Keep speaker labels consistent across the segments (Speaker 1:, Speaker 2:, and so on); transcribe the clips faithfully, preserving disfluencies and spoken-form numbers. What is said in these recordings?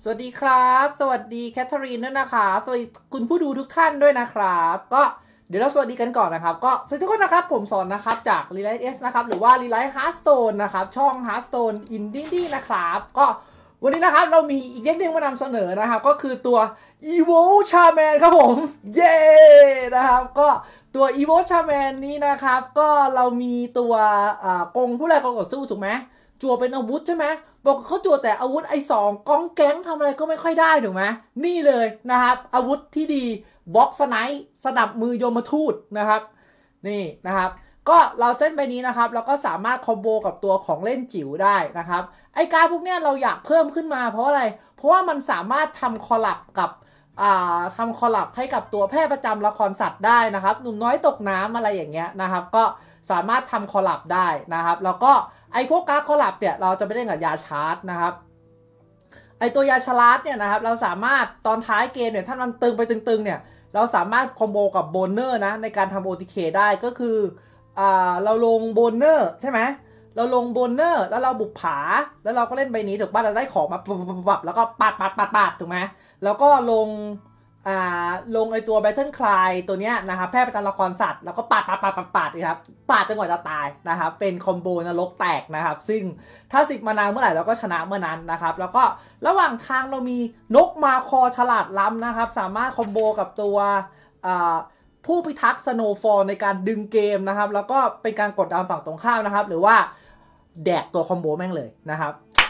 Speaker 1: สวัสดีครับสวัสดีแคทเธอรีนด้วยนะคะสวัสดีคุณผู้ดูทุกท่านด้วยนะครับก็เดี๋ยวเราสวัสดีกันก่อนนะครับก็สวัสดีทุกคนนะครับผมสอนนะครับจาก Relight S นะครับหรือว่า Relight Hearthstone นะครับช่อง Hearthstone Indie นะครับก็วันนี้นะครับเรามีอีกเด็กหนึ่งมานำเสนอนะครับก็คือตัว Evo Shaman ครับผมเย้นะครับก็ตัว Evo Shaman นี้นะครับก็เรามีตัวกงผู้ไล่กองต่อสู้ถูกไหมจั่วเป็นอาวุธใช่ไหมบอกเขาจั่วแต่อาวุธไอ้สองก้องแก๊งทำอะไรก็ไม่ค่อยได้ถูกไหมนี่เลยนะครับอาวุธที่ดีบล็อกสไนป์สนับมือยมทูตนะครับนี่นะครับก็เราเส้นใบนี้นะครับเราก็สามารถคอมโบกับตัวของเล่นจิ๋วได้นะครับไอ้การพวกเนี้ยเราอยากเพิ่มขึ้นมาเพราะอะไรเพราะว่ามันสามารถทำคอลแลบกับอ่าทำคอลแลบให้กับตัวแพทย์ประจำละครสัตว์ได้นะครับหนุ่มน้อยตกน้ำอะไรอย่างเงี้ยนะครับก็สามารถทำคอลแลบได้นะครับแล้วก็ไอพวกการ์ดคอลแลบเนี่ยเราจะไปเล่นกับยาชาร์จนะครับไอตัวยาชาร์จเนี่ยนะครับเราสามารถตอนท้ายเกมเนี่ยถ้ามันตึงไปตึงๆเนี่ยเราสามารถคอมโบกับโบนเนอร์นะในการทำ โอ ที เค ได้ก็คืออ่าเราลงโบนเนอร์ใช่ไหมเราลงโบนเนอร์แล้วเราบุกผาแล้วเราก็เล่นใบนี้ถูกป่ะเราได้ของมาปับแล้วก็ปาดปาดปาดปาดถูกไหมแล้วก็ลงอ่าลงไอตัว Battle Cry ตัวเนี้ยนะครับแพทย์ประจำละครสัตว์แล้วก็ปาดปาดปาดปาดปาดนะครับปาดจนกว่าจะตายนะครับเป็นคอมโบนรกแตกนะครับซึ่งถ้าสิบมานาเมื่อไหร่เราก็ชนะเมื่อนั้นนะครับแล้วก็ระหว่างทางเรามีนกมาคอฉลาดล้ำนะครับสามารถคอมโบกับตัวอ่าผู้พิทักษ์สโนว์ฟอลในการดึงเกมนะครับแล้วก็เป็นการกดดันฝั่งตรงข้ามนะครับหรือว่าแดกตัวคอมโบแม่งเลยนะครับ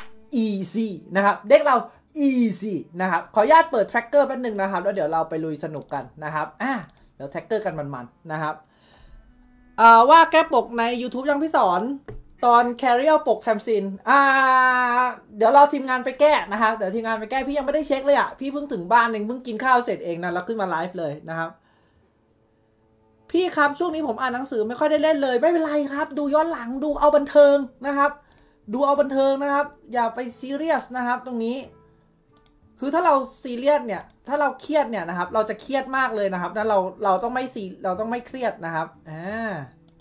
Speaker 1: easy นะครับเด็กเรา easy นะครับขออนุญาตเปิด tracker แป๊บนึงนะครับแล้วเดี๋ยวเราไปลุยสนุกกันนะครับอ่ะเดี๋ยว tracker กันมันๆนะครับอ่าว่าแก้ปกใน YouTube ยังพี่สอนตอน Carrier ปกแทมซินอ่าเดี๋ยวเราทีมงานไปแก้นะครับเดี๋ยวทีมงานไปแก้พี่ยังไม่ได้เช็คเลยอ่ะพี่เพิ่งถึงบ้านเองเพิ่งกินข้าวเสร็จเองนะแล้วขึ้นมาไลฟ์เลยนะครับพี่ครับช่วงนี้ผมอ่านหนังสือไม่ค่อยได้เล่นเลยไม่เป็นไรครับดูย้อนหลังดูเอาบันเทิงนะครับดูเอาบันเทิงนะครับอย่าไปซีเรียสนะครับตรงนี้คือถ้าเราซีเรียสเนี่ยถ้าเราเครียดเนี่ยนะครับเราจะเครียดมากเลยนะครับนั้นเราเราต้องไม่ซีเราต้องไม่เครียดนะครับอ่า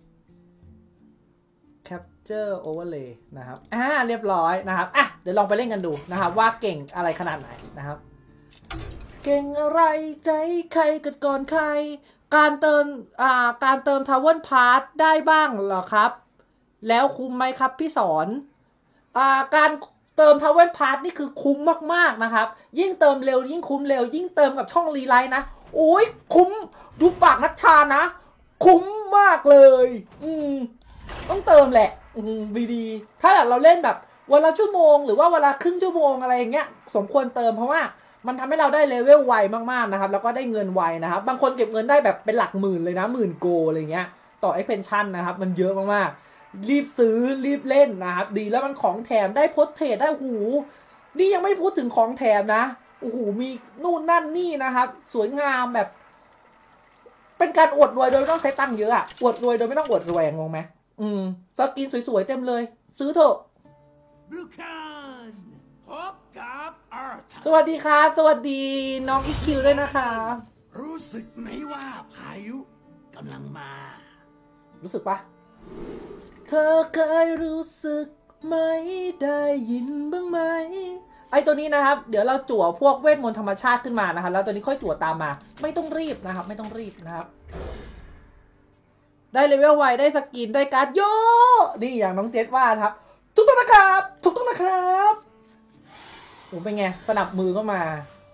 Speaker 1: capture overlay นะครับอ่าเรียบร้อยนะครับอ่ะเดี๋ยวลองไปเล่นกันดูนะครับว่าเก่งอะไรขนาดไหนนะครับเก่งอะไรใครใครกันก่อนใครการเติมอ่าการเติมทาวเวอร์พาร์ทได้บ้างเหรอครับแล้วคุ้มไหมครับพี่สอนอ่าการเติมทาวเวอร์พาร์ทนี่คือคุ้มมากๆนะครับยิ่งเติมเร็วยิ่งคุ้มเร็วยิ่งเติมกับช่องรีไลท์นะโอ้ยคุ้มดูปากนัชชานะคุ้มมากเลยอืมต้องเติมแหละอืมดีๆถ้าเราเล่นแบบวันละชั่วโมงหรือว่าวันละครึ่งชั่วโมงอะไรอย่างเงี้ยสมควรเติมเพราะว่ามันทำให้เราได้เลเวลไวมากๆนะครับแล้วก็ได้เงินไวนะครับบางคนเก็บเงินได้แบบเป็นหลักหมื่นเลยนะหมื่นโกอะไรเงี้ยต่อไอ้เพนชั่นนะครับมันเยอะมากๆรีบซื้อรีบเล่นนะครับดีแล้วมันของแถมได้โพสเทรดได้หูนี่ยังไม่พูดถึงของแถมนะโอ้โหมีนู่นนั่นนี่นะครับสวยงามแบบเป็นการอวดรวยโดยไม่ต้องใช้ตังค์เยอะอะอวดรวยโดยไม่ต้องอวดแหวงงงไหมอืมสกินสวยๆเต็มเลยซื้อเถอะสวัสดีครับสวัสดีน้องอีคิวด้วยนะคะ
Speaker 2: รู้สึกไหมว่าพายุกำลังมา
Speaker 1: รู้สึกปะเธอเคยรู้สึกไหมได้ยินบ้างไหมไอตัวนี้นะครับเดี๋ยวเราจั่วพวกเวทมนต์ธรรมชาติขึ้นมานะครับแล้วตัวนี้ค่อยจั่วตามมาไม่ต้องรีบนะครับไม่ต้องรีบนะครับได้เลเวลไวได้สกินได้การ์ดโยนี่อย่างน้องเจษว่าครับทุกต้นนะครับทุกต้นนะครับโอ้เป็นไงสนับมือก็มา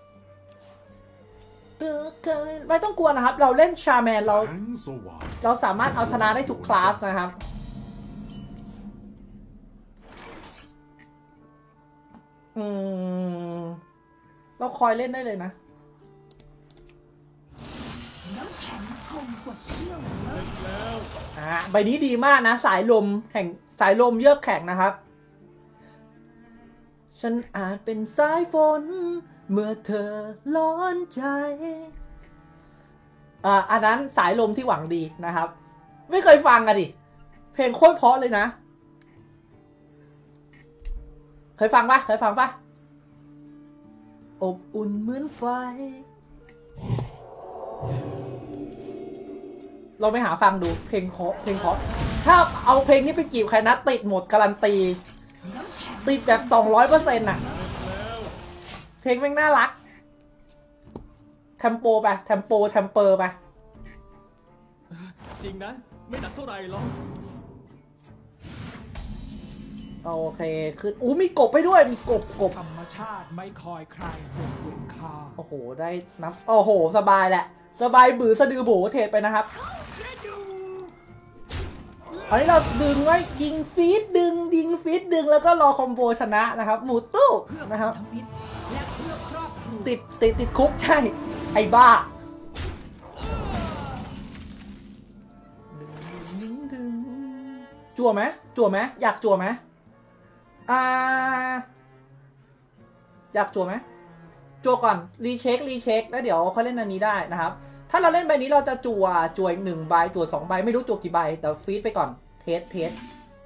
Speaker 1: ไม่ต้องกลัวนะครับเราเล่นชาแมนเราเราสามารถเอาชนะได้ทุกคลาสนะครับอืมเราคอยเล่นได้เลยนะอ่าใบนี้ดีมากนะสายลมแห่งสายลมเยือกแข็งนะครับฉันอาจเป็นสายฝนเมื่อเธอร้อนใจอ่าอันนั้นสายลมที่หวังดีนะครับไม่เคยฟังอะดิเพลงโคตรเพราะเลยนะเคยฟังปะเคยฟังปะอบอุ่นเหมือนไฟเราไปหาฟังดูเพลงเพราะเพลงเพราะถ้าเอาเพลงนี้ไปจีบใครนะติดหมดการันตีติดแบบ สองร้อยเปอร์เซ็นต์ น่ะเพลงแม่งน่ารักแทมโปไปแทมโปแทมเปอร์ไป
Speaker 3: จริงนะไม่หนักเท่าไหร่หรอก
Speaker 1: โอเคคืออู้มีกบไปด้วยมีกบกบ
Speaker 4: ธรรมชาติไม่คอยใครบนคุณค่า
Speaker 1: โอ้โหได้นับโอ้โหสบายแหละสบายบือสะดือโบเทรดไปนะครับอันนี้เราดึงไว้ยิงฟีดดึงยิงฟีดดึงแล้วก็รอคอมโบชนะนะครับหมูตู้นะครับติดติดติดคุกใช่ไอ้บ้าดึงดึงจั่วไหมจั่วไหมอยากจั่วไหมอ่าอยากจั่วไหมจั่วก่อนรีเช็ครีเช็คแล้วเดี๋ยวเขาเล่นอันนี้ได้นะครับถ้าเราเล่นใบนี้เราจะจั่วจั่วอีกหนึ่งใบจั่วสองใบไม่รู้จั่วกี่ใบแต่ฟีดไปก่อนเทสเทส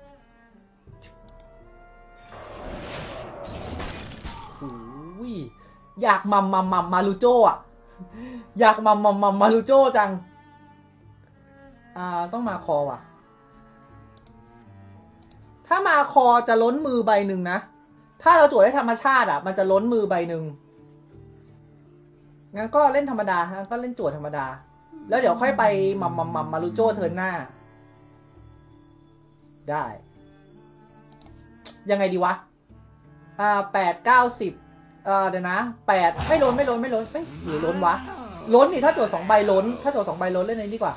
Speaker 1: โอ้ยอยากมัมมัมมัมมาลูโจอ่ะอยากมัมมัมมัมมาลูโจจังอ่าต้องมาคอว่ะถ้ามาคอจะล้นมือใบหนึ่งนะถ้าเราจั่วได้ธรรมชาติอ่ะมันจะล้นมือใบหนึ่งงั้นก็เล่นธรรมดาฮะก็เล่นจั่วธรรมดาแล้วเดี๋ยวค่อยไปมัมมัมมัมมาลูโจเทิร์นหน้าได้ยังไงดีวะอ่าแปดเก้าสิบเอ่อเดี๋ยวนะแปดไม่ล้นไม่ล้นไม่ล้นเอ้ยหรือล้นวะล้นนี่ถ้าจั่วสองใบล้นถ้าจั่วสองใบล้นเล่นในนี้ดีกว่า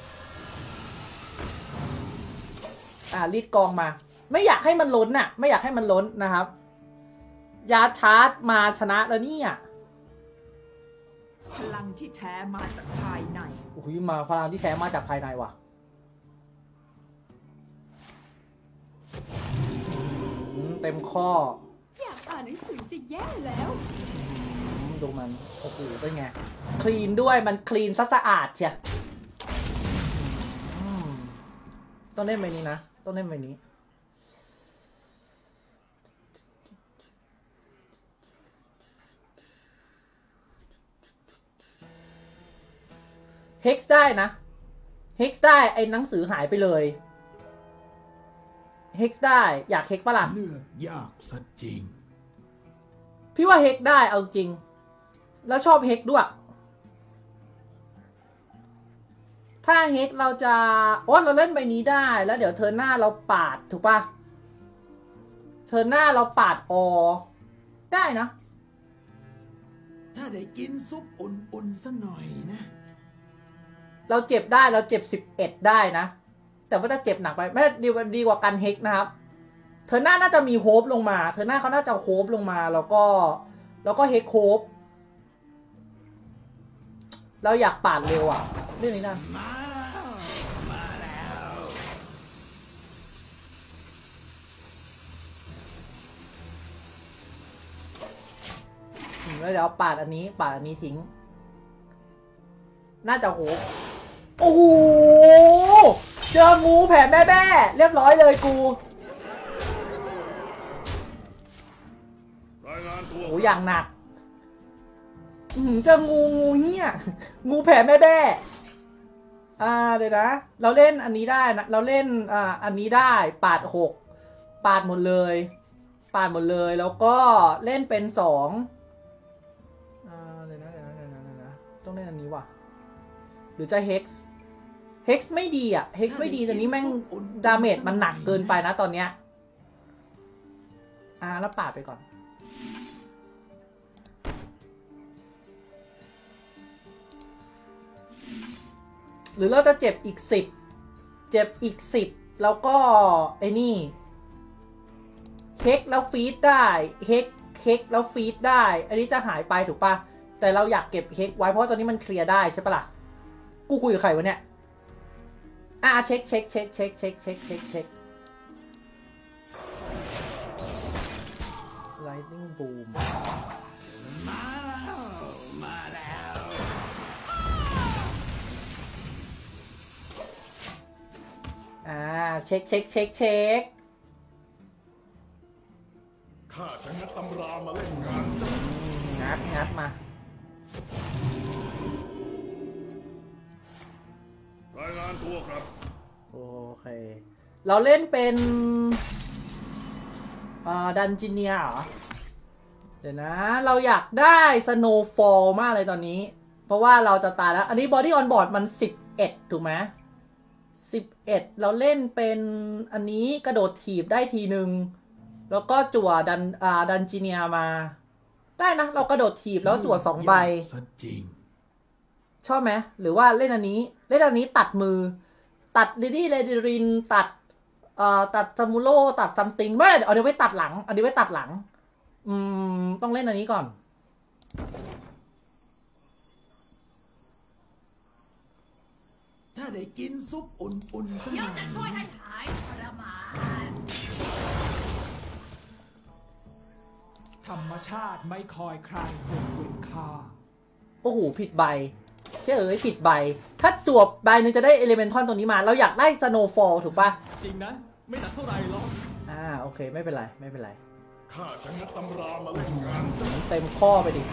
Speaker 1: อ่ารีดกองมาไม่อยากให้มันล้นน่ะไม่อยากให้มันล้นนะครับยาชาร์จมาชนะแล้วนี่อ่ะ
Speaker 5: พลังที่แท้มาจากภายใน
Speaker 1: โอ้ยมาพลังที่แท้มาจากภายในว่ะเต็มข้อ
Speaker 5: อยากอ่านหนังสือจะแย่แล้ว
Speaker 1: ดูมันโอ้โหเป็นไงคลีนด้วยมันคลีนสะอาดเชียต้องเล่นใบนี้นะต้องเล่นใบนี้เฮกซ์ได้นะเฮกซ์ได้ไอ้หนังสือหายไปเลยเฮกซ์ได้อยากเฮกปะล่ะ
Speaker 2: เลือกยากสัจจริง
Speaker 1: พี่ว่าเฮกได้เอาจริงแล้วชอบเฮกด้วยถ้าเฮกเราจะโอ้เราเล่นใบนี้ได้แล้วเดี๋ยวเทิร์นหน้าเราปาดถูกปะเทิร์นหน้าเราปาดอได้นะ
Speaker 2: ถ้าได้กินซุปอุ่นๆสักหน่อยนะ
Speaker 1: เราเจ็บได้เราเจ็บสิบเอ็ดได้นะแต่ว่าจะเจ็บหนักไปไม่ได้ดีดีกว่ากันเฮกนะครับเธอหน้าน่าจะมีโฮปลงมาเธอหน้าเขาน่าจะโฮปลงมาแล้วก็แล้วก็เฮกโฮปเราอยากปาดเร็วอ่ะเรื่องนี้นะ
Speaker 2: มาแล้วมาแล้ว
Speaker 1: แล้วเดี๋ยวปาดอันนี้ปาดอันนี้ทิ้งน่าจะโฮปโอ้โหเจองูแผ่แม่แม่เรียบร้อยเลยกูโอ้อย่างหนักเจองูงูเหี้ยงูแผ่แม่แม่อ่าเดี๋ยวนะเราเล่นอันนี้ได้นะเราเล่นอ่าอันนี้ได้ปาดหกปาดหมดเลยปาดหมดเลยแล้วก็เล่นเป็นสองอ่าเดี๋ยวนะเดี๋ยวนะเดี๋ยวนะเดี๋ยวนะต้องเล่นอันนี้ว่ะหรือจะเฮกซ์เฮกซ์ไม่ดีอ่ะเฮกซ์ไม่ดีตอนนี้แม่งดาเมจมันหนักเกินไปนะตอนเนี้ยอ่าแล้วปาดไปก่อนหรือเราจะเจ็บอีกสิบเจ็บอีกสิบแล้วก็ไอ้นี่เฮกแล้วฟีดได้เฮกเฮกแล้วฟีดได้อันนี้จะหายไปถูกปะแต่เราอยากเก็บเฮกไว้เพราะตอนนี้มันเคลียร์ได้ใช่ปะล่ะกูคุยกับใครวะเนี่ยอ่าเช็คเช็คเช็คเช็คเช็คเช็คเช็คเช็ค Lightning Boom
Speaker 2: มาแล้วมาแล้ว
Speaker 1: อ่าเช็คเช็คเช็คเช็ค
Speaker 2: ข้าจะงัดตำรามาเล่นงานจ้ะ
Speaker 1: งัดงัดมาร
Speaker 2: รายงานตัวครับ
Speaker 1: โอเคเราเล่นเป็นอ่าดันจิเนียเหรอเดี๋ยวนะเราอยากได้ Snowfall มากเลยตอนนี้เพราะว่าเราจะตายแล้วอันนี้ Body on Board มันสิบเอ็ดถูกไหมสิบเอ็ดเราเล่นเป็นอันนี้กระโดดถีบได้ทีหนึ่งแล้วก็จั่วดันอ่าดันจีเนียมาได้นะเรากระโดดถีบแล้วจั่วสองใบชอบไหมหรือว่าเล่นอันนี้เล่นอันนี้ตัดมือตัดลิดี้เลดิรินตัดเอ่อตัดซามูโร่ตัดซัมติงไม่เอาเดี๋ยวไว้ตัดหลังเอาเดี๋ยวไว้ตัดหลังอืมต้องเล่นอันนี้ก่อน
Speaker 2: ถ้าได้กินซุปอุ่นๆสักห
Speaker 5: เดี๋ย
Speaker 2: น่
Speaker 5: ว
Speaker 2: อย
Speaker 5: จะช่วยให้หายทรมาน
Speaker 4: ธรรมชาติไม่คอยใครบนคุณค่า
Speaker 1: โอ้โหผิดใบเชื่อเอ้ยผิดใบถ้าจวบใบนึงจะได้เอลิเมนทอนตัวนี้มาเราอยากได้สโนว์ฟอลถูกปะ
Speaker 3: จริงนะไม่หนักเท่าไหร่หรอก
Speaker 1: อ่าโอเคไม่เป็นไรไม่เป็นไร
Speaker 6: ข้าจะงัดตำรามาเล่นงาน
Speaker 1: เต็มข้อไปดิ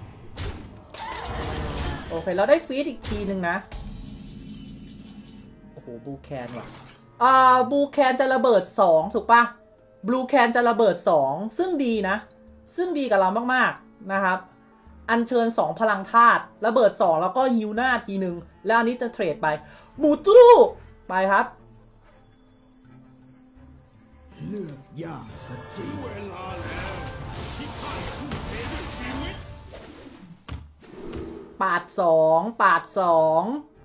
Speaker 1: โอเคเราได้ฟีดอีกทีนึงนะโอ้โหบูแคนว่ะอ่าบูแคนจะระเบิดสองถูกปะบลูแคนจะระเบิดสองซึ่งดีนะซึ่งดีกับเรามากๆนะครับอัญเชิญสองพลังธาตุระเบิดสองแล้วก็ฮิวหน้าทีนึงแล้วอันนี้จะเทรดไปมูตรูไปครับ
Speaker 2: เลือกยากสักจริง
Speaker 6: เวลาแล้วที่ข้าทุ่มเทด้วยชีวิต
Speaker 1: ปาดสองปาดสอง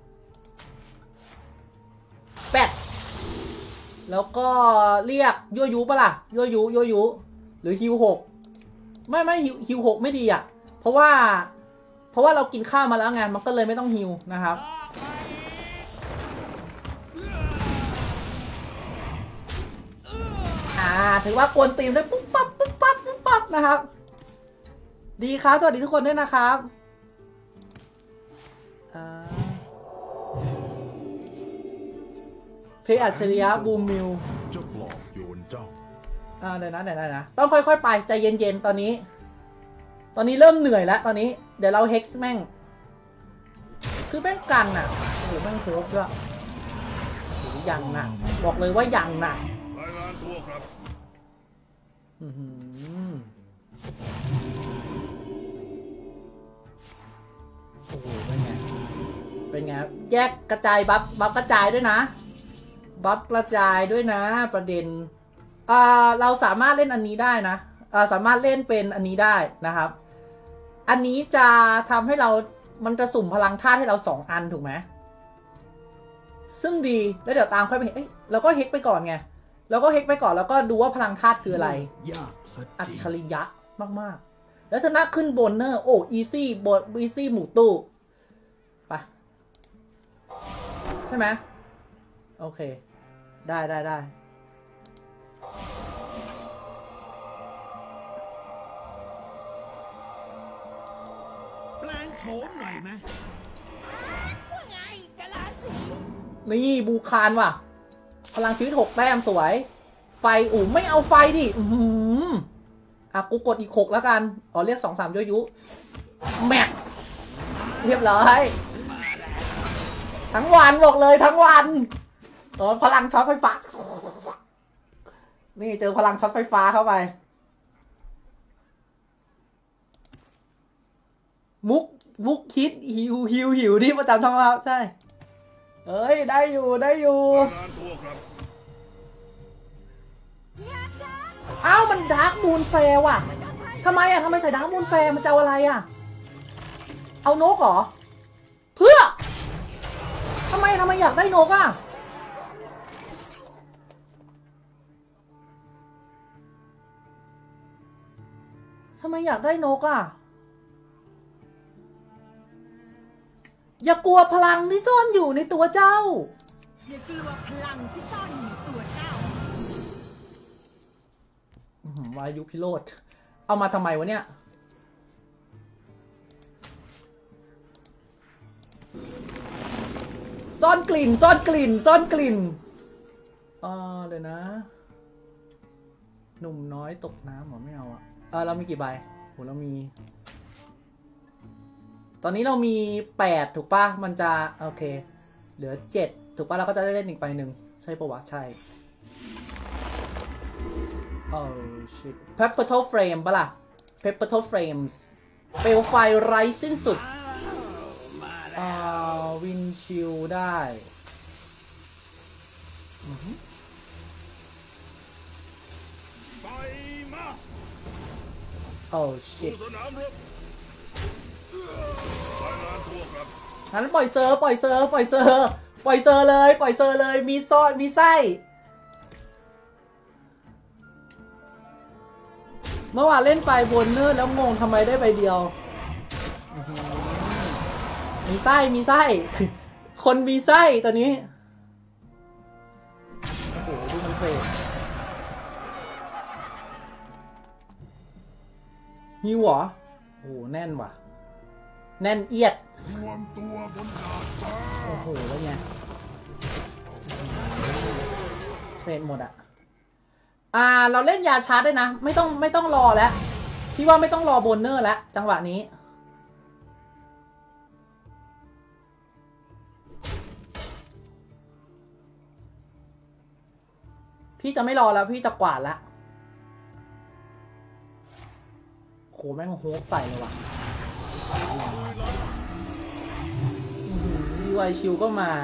Speaker 1: แปดแล้วก็เรียกยั่วยุปะล่ะยั่วยุยั่วยุหรือฮิวหกไม่ไม่ฮิวฮิวหกไม่ดีอ่ะเพราะว่าเพราะว่าเรากินข้าวมาแล้วไงมันก็เลยไม่ต้องฮิวนะครับอ่าถือว่ากวนตีมได้ปุ๊บปั๊บปุ๊บปั๊บปุ๊บปั๊บนะครับดีครับสวัสดีทุกคนด้วยนะครับเพย์อัจฉริยะบูมมิว
Speaker 6: จะปลอบโยนเจ้า
Speaker 1: อ่าเดี๋ยวนะเดี๋ยวนะนะต้องค่อยๆไปใจเย็นๆตอนนี้ตอนนี้เริ่มเหนื่อยแล้วตอนนี้เดี๋ยวเราเฮกซ์แม่งคือแม่งกันอ่ะโอ้โหแม่งโคบด้วยโอ้โหยังหนักบอกเลยว่ายังหนัก
Speaker 6: รายงานตัวครับ
Speaker 1: อือหือโอ้โหเป็นไงเป็นไงแยกกระจายบัฟบัฟกระจายด้วยนะบัฟกระจายด้วยนะประเด็นอ่าเราสามารถเล่นอันนี้ได้นะอ่าสามารถเล่นเป็นอันนี้ได้นะครับอันนี้จะทำให้เรามันจะสุ่มพลังธาตุให้เราสองอันถูกไหมซึ่งดีแล้วเดี๋ยวตามค่อยไปเอ้ยเราก็เฮกไปก่อนไงเราก็เฮกไปก่อนแล้วก็ดูว่าพลังธาตุคืออะไรอัจฉริยะมากๆแล้วชนะขึ้นโบนเนอร์โอ้อีซี่โบอีซี่หมูตู้ไปใช่ไหมโอเคได้ได้ได้
Speaker 2: แปลงโฉมหน่อยไหม
Speaker 5: ว่าไงกะลาสี
Speaker 1: นี่บูคานว่ะพลังชีวิตหกแต้มสวยไฟอู๋ไม่เอาไฟดิอืมอ่ะกูกดอีกหกแล้วกันอ๋อเรียกสองสามยุยุแม็กเรียบร้อยทั้งวันบอกเลยทั้งวันอ๋อพลังช็อตไฟฟ้านี่เจอพลังช็อตไฟฟ้าเข้าไปมุกมุกคิดหิวหิวหิวที่ประจำช่องครับใช่เอ้ยได้อยู่ได้อยู่อ้าวมันดาร์กมูนแฟร์ว่ะทำไมอ่ะทำไมใส่ดาร์กมูนแฟร์มันจะเอาอะไรอ่ะเอานกเหรอเพื่อทำไมทำไมอยากได้นกอ่ะทำไมอยากได้นกอ่ะอย่ากลัวพลังที่ซ่อนอยู่ในตัวเจ้า
Speaker 5: อย่ากลัวพลังที่ซ่อนอยู่ในตัวเจ้าว
Speaker 1: ายุพิโรธเอามาทำไมวะเนี่ยซ่อนกลิ่นซ่อนกลิ่นซ่อนกลิ่นอ่าเลยนะหนุ่มน้อยตกน้ำหรอไม่เอาอ่ะเออเรามีกี่ใบโหเรามีตอนนี้เรามีแปดถูกป่ะมันจะโอเคเหลือเจ็ดถูกป่ะเราก็จะได้เล่นอีกใบหนึ่งใช่ปะวะใช่โอ้ชิตแพ็คเปอร์ทัลเฟรมป่ะล่ะ Pepperto Frames เปลวไฟไร้สิ้นสุดอ่าวินชิลได้
Speaker 6: ไปมา
Speaker 1: โอ้ชิต
Speaker 6: สนามรบรายงานตัวครับ
Speaker 1: งั้นปล่อยเซอร์ปล่อยเซอร์ปล่อยเซอร์ปล่อยเซอร์เลยปล่อยเซอร์เลยมีซอสมีไส้เมื่อวานเล่นไปบนเนอร์แล้วงงทำไมได้ใบเดียวมีไส้มีไส้คนมีไส้ตอนนี้โอ้โหดูมันเฟรฮิวเหรอโอ้โหแน่นว่ะแน่นเอียด
Speaker 6: รวมตัวบนดาดฟ้า
Speaker 1: โอ้โหแล้วไงเทรดหมดอ่ะอ่าเราเล่นยาชาร์จได้นะไม่ต้องไม่ต้องรอแล้วพี่ว่าไม่ต้องรอโบนเนอร์แล้วจังหวะนี้พี่จะไม่รอแล้วพี่จะกวาดแล้วโหแม่งโฮกใส่เลยว่ะดีวายชิวก็มา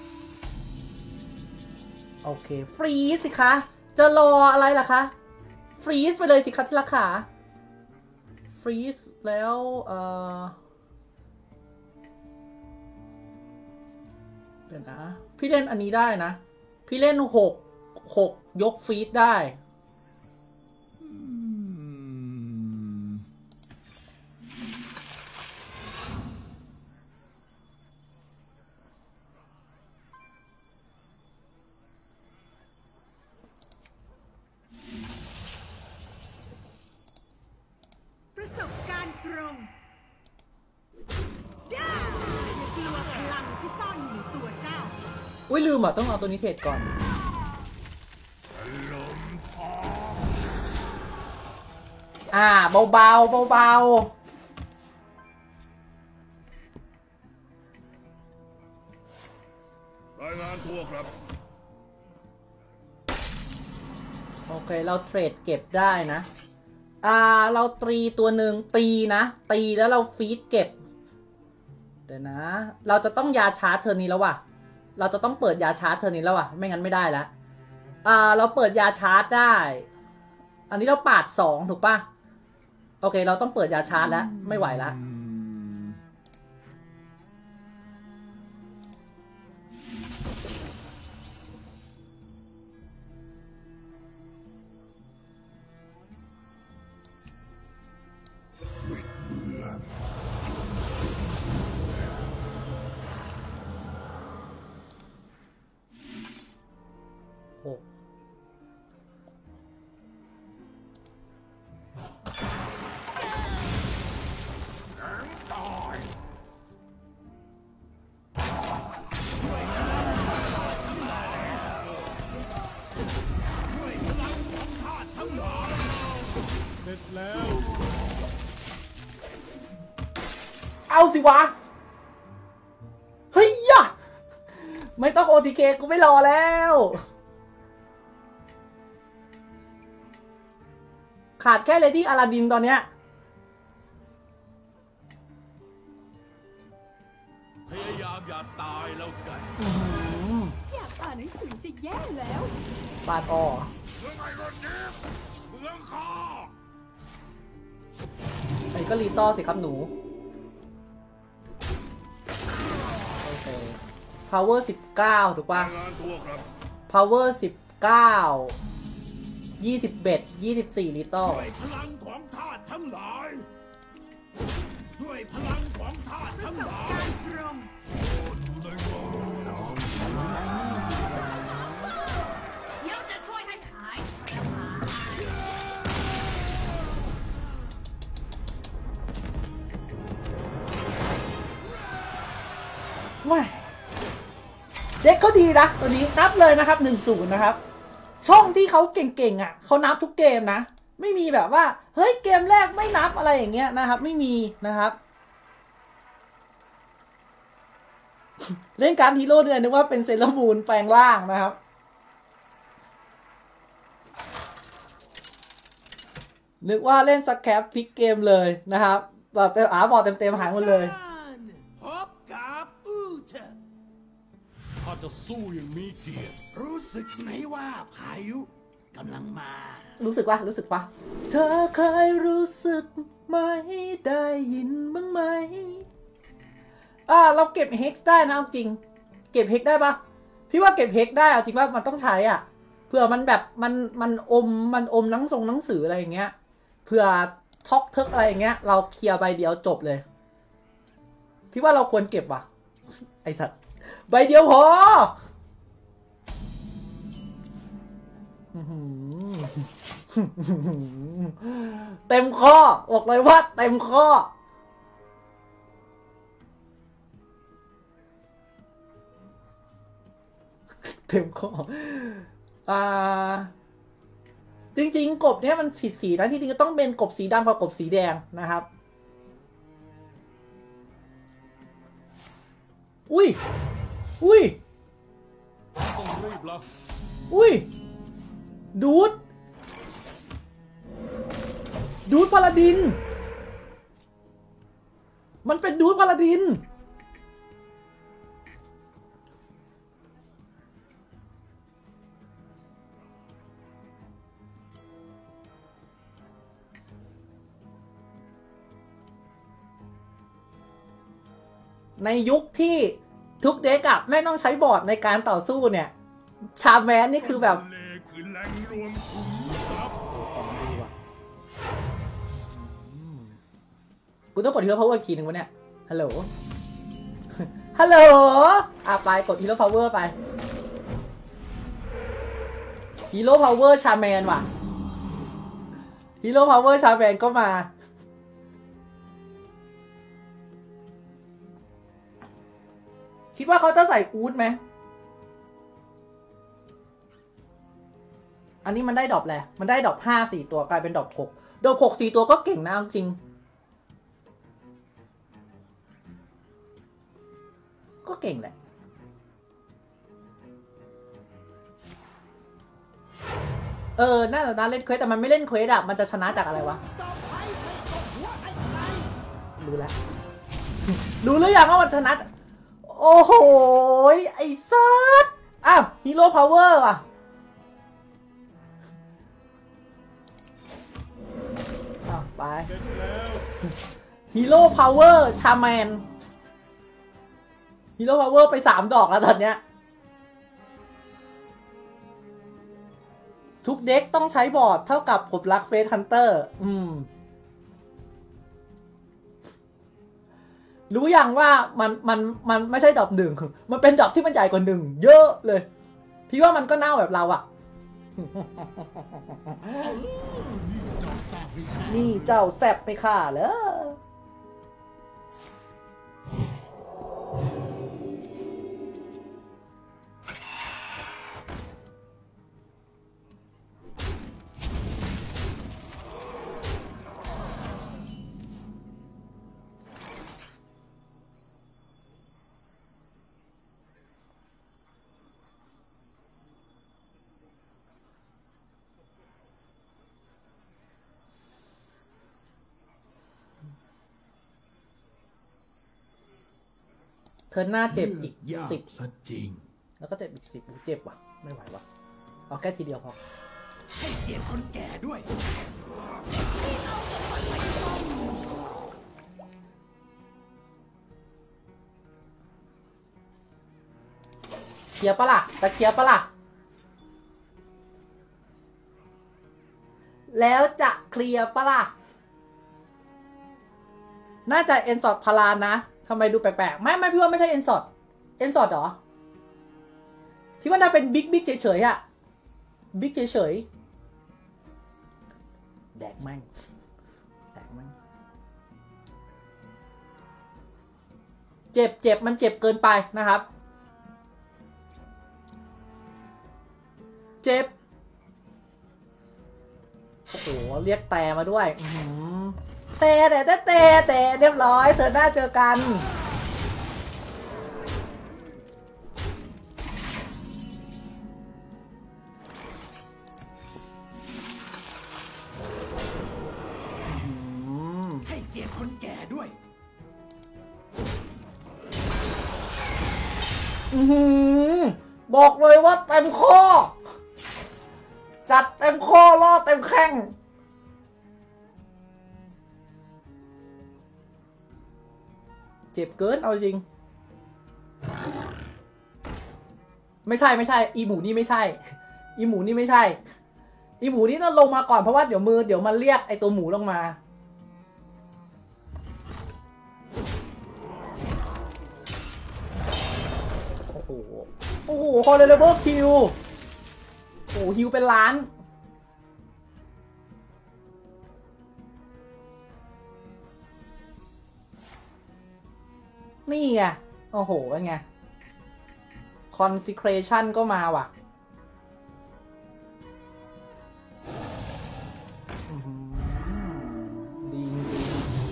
Speaker 1: โอเคฟรีซสิคะจะรออะไรล่ะคะฟรีซไปเลยสิคะที่ราคาฟรีซแล้วเออเดี๋ยวนะพี่เล่นอันนี้ได้นะพี่เล่นหกหกยกฟรีซได้
Speaker 5: ประสบการณ์ตรงอย่ากลัวพลังที่ซ่อนอยู่ในตัวเจ้า
Speaker 1: อุ้ยลืมอ่ะต้องเอาตัวนี้เทรดก่อนอ่าเบาเบาเบาเบาร
Speaker 6: ายงานตัวครับ
Speaker 1: โอเคเราเทรดเก็บได้นะอ่าเราตีตัวหนึ่งตีนะตีแล้วเราฟีดเก็บเดี๋ยวนะเราจะต้องยาชาร์จเทอร์นี้แล้วว่ะเราจะต้องเปิดยาชาร์จเทอร์นี้แล้วว่ะไม่งั้นไม่ได้แล้วอ่าเราเปิดยาชาร์จได้อันนี้เราปาดสองถูกป่ะโอเคเราต้องเปิดยาชาร์จแล้วไม่ไหวแล้วหก
Speaker 3: เสร็จแล้ว
Speaker 1: เอาสิวะเฮ้ยยะไม่ต้อง โอ ที เค กูไม่รอแล้วขาดแค่เลดี้อลาดินตอนเนี้ย
Speaker 6: พยายามอย่าตายแล้วกัน
Speaker 5: อยากอ่านหนังสือจะแย่แล้ว
Speaker 1: ปาดอ้อ
Speaker 6: เรื่องไงรถนี้เมืองคอ
Speaker 1: ไอ้ก็รีต่อสิครับหนูโอเค power สิบเก้าถูกป่ะ power สิบเก้ายี่สิบเอ็ดยี่สิบสี่ลิตร
Speaker 6: ด้วยพลังของธาตุทั้งหลายด้วยพลังของธาตุทั้งหลาย
Speaker 5: ตรงเดี๋ยวจะช่วยให้หาย
Speaker 1: ว้ายเด็กเขาดีนะตัวนี้นับเลยนะครับ หนึ่งศูนย์ นะครับช่องที่เขาเก่งๆอ่ะเขานับทุกเกมนะไม่มีแบบว่าเฮ้ยเกมแรกไม่นับอะไรอย่างเงี้ยนะครับไม่มีนะครับ เล่นการฮีโร่เนี่ยนึกว่าเป็นเซเลอร์มูนแปลงร่างนะครับนึกว่าเล่นสแครปพลิกเกมเลยนะครับบอกเต็มอาบอกเต็มเต็มหายหมดเลย
Speaker 2: พบกับอูเธอ
Speaker 3: ข้าจะสู้อย่างมีเกียรติ
Speaker 2: รู้สึกไหมว่าพายุกำลังมา
Speaker 1: รู้สึกปะรู้สึกปะเธอเคยรู้สึกไหมได้ยินบ้างไหมอ่าเราเก็บเฮกซ์ได้นะเอาจริงเก็บเฮกซ์ได้ปะพี่ว่าเก็บเฮกซ์ได้เอาจริงว่ามันต้องใช้อ่ะเผื่อมันแบบมันมันอมมันอมหนังทรงหนังสืออะไรอย่างเงี้ยเผื่อท็อกเทิกอะไรอย่างเงี้ยเราเคลียร์ใบเดียวจบเลยพี่ว่าเราควรเก็บว่ะไอสัตว์ใบเดียวพอเต็มข้อบอกเลยว่าเต็มข้อเต็มข้ออ่าจริงๆกบเนี่ยมันผิดสีนะที่จริงก็ต้องเป็นกบสีดำกับกบสีแดงนะครับอุ้ยอุ้ย
Speaker 3: ต้องรีบแล้ว
Speaker 1: อุ้ยดูดดูดพาลาดินมันเป็นดูดพาลาดินในยุคที่ทุกเด็กอะไม่ต้องใช้บอร์ดในการต่อสู้เนี่ยชาแมนนี่คือแบบ
Speaker 6: เลคือแหล่งรวมขุมทรัพย์
Speaker 1: กูต้องกดฮีโร่พาวเวอร์อีกทีหนึ่งวะเนี่ยฮัลโหลฮัลโหลอ่ะไปกดฮีโร่พาวเวอร์ไปฮีโร่พาวเวอร์ชาแมนว่ะฮีโร่พาวเวอร์ชาแมนก็มาคิดว่าเขาจะใส่อู๊ดไหมอันนี้มันได้ดรอปแหละมันได้ดรอปห้าสี่ตัวกลายเป็นดรอปหกดรอปหกสี่ตัวก็เก่งนะจริงก็เก่งแหละเออน่าจะน่าเล่นเควสแต่มันไม่เล่นเควสอะมันจะชนะจากอะไรวะรู้แล้วรู้หรือยังว่ามันชนะโอ้โหไอ้ซัดอ้าวฮีโร่พาวเวอร์ว่ะอ้าวไปฮีโร่พาวเวอร์ชาแมนฮีโร่พาวเวอร์ไปสามดอกแล้วตอนเนี้ยทุกเด็กต้องใช้บอร์ดเท่ากับผมรักเฟสฮันเตอร์อืมรู้ยังว่ามันมันมันไม่ใช่ดอกหนึ่งมันเป็นดอกที่มันใหญ่กว่าหนึ่งเยอะเลยพี่ว่ามันก็เน่าแบบเราอะนี่เจ้าแซบไปค่ะเหรอเธอหน้าเจ็บอีกสิบ
Speaker 2: จริง
Speaker 1: แล้วก็เจ็บอีกสิบเจ็บว่ะไม่ไหวว่ะเอาแค่ทีเดียวพอ
Speaker 2: ให้เกียรติคนแก่ด้วย
Speaker 1: เคลียร์ปะล่ะตะเคลียร์ปะล่ะแล้วจะเคลียร์ปะล่ะน่าจะเอ็นสอดพลานนะทำไมดูแปลกๆไม่ไม่พี่ว่าไม่ใช่เอ็นสอดเอ็นสอดเหรอพี่ว่าน่าเป็นบิ๊กบิ๊กเฉยๆอะบิ๊กเฉยๆแดกแม่งแดกแม่งเจ็บเจ็บมันเจ็บเกินไปนะครับเจ็บโอ้โหเรียกแต่มาด้วยแต่แต่แต่แต่แต่เรียบร้อยเธอหน้าเจอกันอือหือบอกเลยว่าเต็มข้อจัดเต็มข้อล่อเต็มแข้งเจ็บเกินเอาจริงไม่ใช่ไม่ใช่อีหมูนี่ไม่ใช่อีหมูนี่ไม่ใช่อีหมูนี่ต้องลงมาก่อนเพราะว่าเดี๋ยวมือเดี๋ยวมันเรียกไอตัวหมูลงมาโอ้โหโอ้โหคอร์เรเลเบิลคิวโอ้โหฮิวเป็นล้านนี่ไงโอ้โหเป็นไง Consecration ก็มาว่ะดีจริง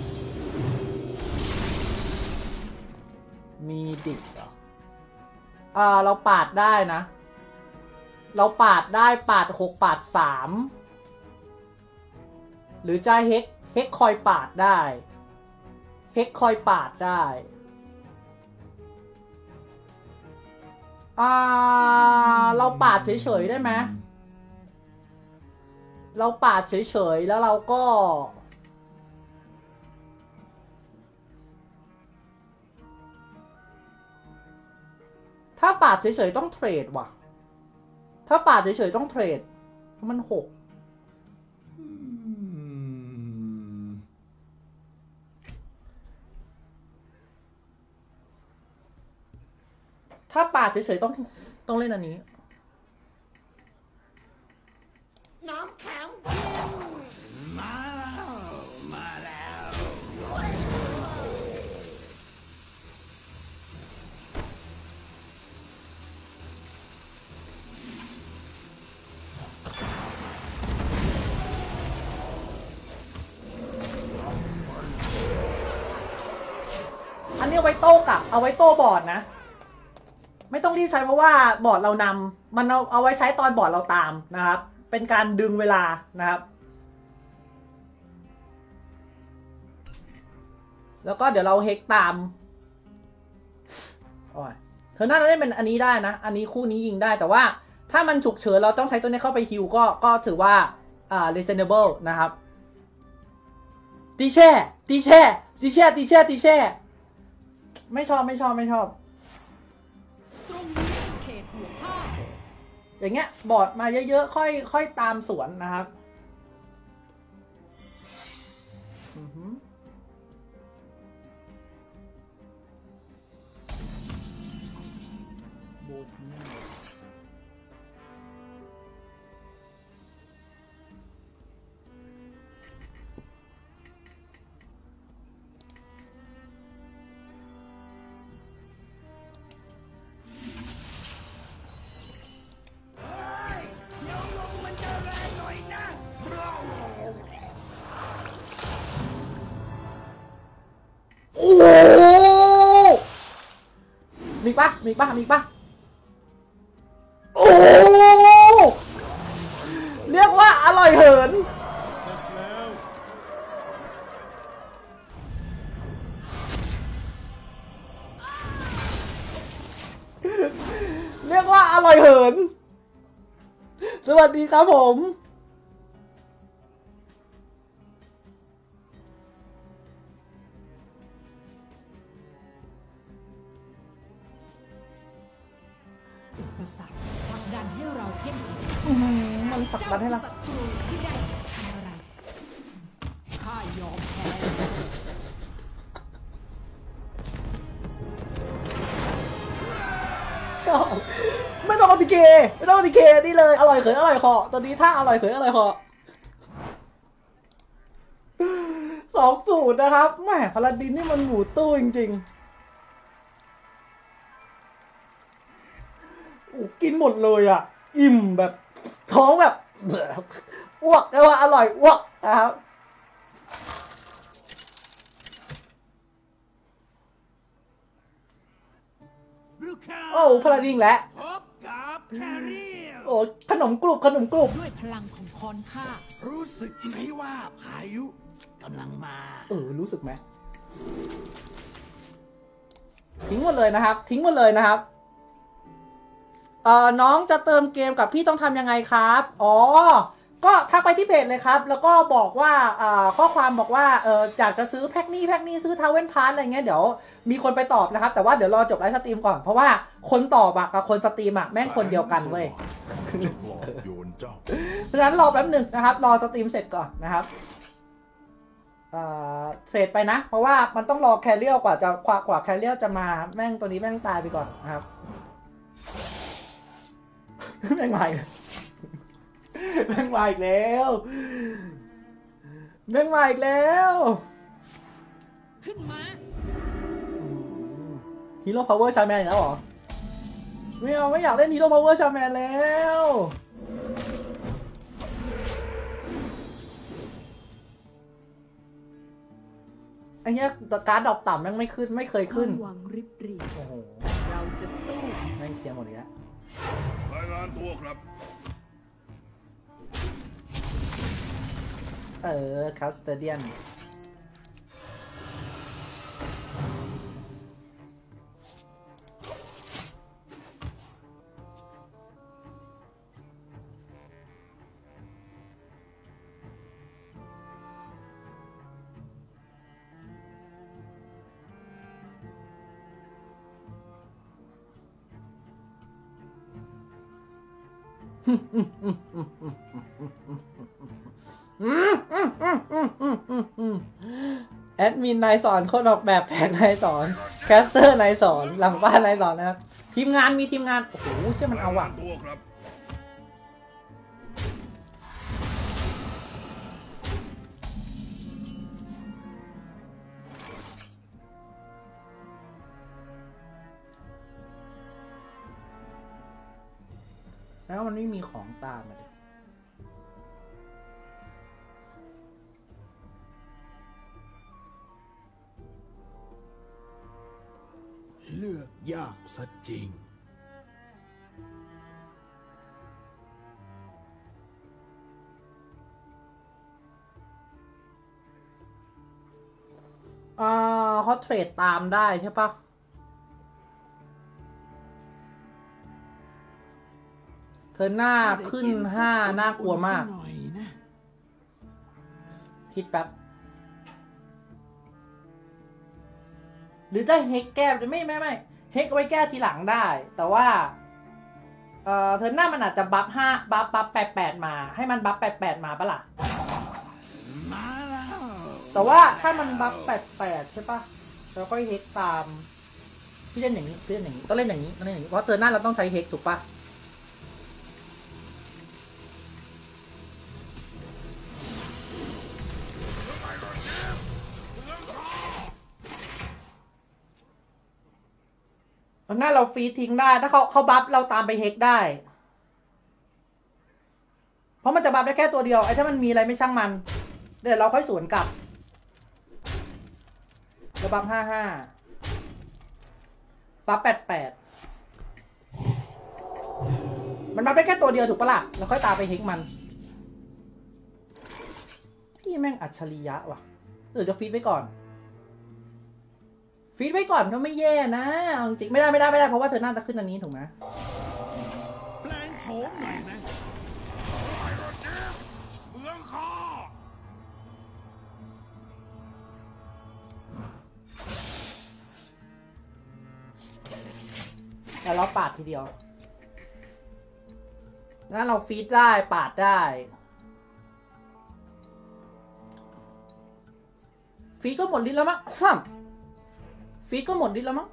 Speaker 1: มีดิกเหรออ่าเราปาดได้นะ เราปาดได้ปาดหกปาดสามหรือจะเฮกเฮกคอยปาดได้เฮกคอยปาดได้อ่าเราปาดเฉยๆได้ไหมเราปาดเฉยๆแล้วเราก็ถ้าปาดเฉยๆต้องเทรดว่ะถ้าปาดเฉยๆต้องเทรดเพราะมันหกถ้าปาดเฉยๆต้องต้องเล่นอันนี้
Speaker 2: น้ำแข็งมาแล้วมาแล้ว
Speaker 1: อันนี้เอาไว้โต้กลับเอาไว้โต้บอร์ดนะไม่ต้องรีบใช้เพราะว่าบอร์ดเรานำมันเอาเอาไว้ใช้ตอนบอร์ดเราตามนะครับเป็นการดึงเวลานะครับแล้วก็เดี๋ยวเราเฮกตามโอ้ยเธอน่าจะได้เป็นอันนี้ได้นะอันนี้คู่นี้ยิงได้แต่ว่าถ้ามันฉุกเฉินเราต้องใช้ตัวนี้เข้าไปฮิวก็ก็ถือว่าอ่า reasonable นะครับตีแช่ตีแช่ตีแช่ตีแช่ตีแช่ไม่ชอบไม่ชอบไม่ชอบ
Speaker 7: ตรงนี้เป็นเขตห่วงห้าม
Speaker 1: อย่างเงี้ยบอร์ดมาเยอะๆค่อยค่อยตามสวนนะครับมีปะมีปะมีปะโอ้เรียกว่าอร่อยเหินเรียกว่าอร่อยเหินสวัสดีครับผม
Speaker 7: อุปสรรคผลักดันให้เราเข้มแข็ง
Speaker 1: มันผลักดันให้เรา
Speaker 7: ศัตรูที่ได้สักทำอะไรข้ายอมแพ้
Speaker 1: ชอบไม่ต้องเอาดีเคไม่ต้องเอาดีเคนี่เลยอร่อยเขยอร่อยคอตอนนี้ถ้าอร่อยเขยอร่อยคอสองสูตรนะครับแหมพาราดินนี่มันหมูตู้จริงๆกินหมดเลยอ่ะอิ่มแบบท้องแบบอ้วกแต่ว่าอร่อยอ้วกนะครับโอ้พลาดิงแล้ว
Speaker 2: พบกับแครี่
Speaker 1: โอ้ขนมกรุบขนมกรุบ
Speaker 7: ด้วยพลังของคอนค่า
Speaker 2: รู้สึกไหมว่าพายุกำลังมา
Speaker 1: เออรู้สึกไหมทิ้งหมดเลยนะครับทิ้งหมดเลยนะครับเอ่อน้องจะเติมเกมกับพี่ต้องทำยังไงครับอ๋อก็ทักไปที่เพจเลยครับแล้วก็บอกว่าอ่าข้อความบอกว่าเอออยากจะซื้อแพ็คนี้แพ็คนี้ซื้อทาวเวนพาร์อะไรเงี้ยเดี๋ยวมีคนไปตอบนะครับแต่ว่าเดี๋ยวรอจบไลฟ์สตรีมก่อนเพราะว่าคนตอบอะกับคนสตรีมอะแม่งคนเดียวกันเว้ย
Speaker 6: จะปลอบโยนเจ้า
Speaker 1: เพราะฉะนั้นรอแป๊บหนึ่งนะครับรอสตรีมเสร็จก่อนนะครับเอ่อเทรดไปนะเพราะว่ามันต้องรอแคเรียลกว่าจะกว่ากว่าแคเรียลจะมาแม่งตัวนี้แม่งตายไปก่อนนะครับ แม่งมาอีกแม่งมาอีกแล้วแม่งมาอีกแล้ว
Speaker 7: ขึ้นมา
Speaker 1: ฮีโร่พาวเวอร์ชาแมนอีกแล้วเหรอไม่เอาไม่อยากเล่นฮีโร่พาวเวอร์ชาแมนแล้วอันนี้การ์ดดรอปต่ำแม่งไม่ขึ้นไม่เคยขึ้น
Speaker 5: หวังริบหรี่
Speaker 1: โอ้โห
Speaker 5: เราจะสู้
Speaker 1: แม่งเคลียร์หมดเลยอะ
Speaker 6: รายงานตัวครับ
Speaker 1: เออคัสเตเดียนแอดมินนายสอนคนออกแบบแผนนายสอนแคสเตอร์นายสอนหลังบ้านนายสอนนะครับทีมงานมีทีมงานโอ้โหเชื่อมันเอาว่ะ
Speaker 6: รายงานตัวครับ
Speaker 1: แล้วมันไม่มีของตามมาดิ
Speaker 6: เลือกยากซะจริง
Speaker 1: อ่าเขาเทรดตามได้ใช่ปะเธอหน้าขึ้นห้าน่ากลัวมาก
Speaker 6: หน่อยนะ
Speaker 1: คิดแป๊บ หรือจะเฮกแก้ไม่ไม่ไม่เฮกเอาไว้แก้ทีหลังได้ แต่ว่า เอ่อเธอหน้ามันอาจจะบัฟห้าบัฟบัฟแปดแปดมา ให้มันบัฟแปดแปดมาปะล่ะ
Speaker 6: มาแล้ว
Speaker 1: แต่ว่าถ้ามันบัฟแปดแปดใช่ปะเราก็เฮกตามพี่เล่นอย่างนี้พี่เล่นอย่างนี้ต้องเล่นอย่างนี้ต้องเล่นอย่างนี้เพราะเธอหน้าเราต้องใช้เฮกถูกปะหน้าเราฟีดทิ้งได้ถ้าเขาเขาบัฟเราตามไปเฮกได้ เพราะมันจะบัฟได้แค่ตัวเดียวไอ้ถ้ามันมีอะไรไม่ช่างมันเดี๋ยวเราค่อยสวนกลับจะบัฟห้าห้าบัฟแปดแปดมันบัฟได้แค่ตัวเดียวถูกปะล่ะเราค่อยตามไปเฮกมันพี่แม่งอัจฉริยะว่ะเออจะฟีดไว้ก่อนฟีดไว้ก่อนก็ไม่แย่นะจริงไม่ได้ไม่ได้ไม่ได้เพราะว่าเธอน่าจะขึ้นอันนี้ถูกไหม
Speaker 6: แปลงโฉมหน่อยนะเมืองข้า
Speaker 1: แต่เราปาดทีเดียวแล้วเราฟีดได้ปาดได้ฟีดก็หมดลิ้นแล้วมั้งซ้ำฟีดก็หมดลิ้นแล้วมั้ง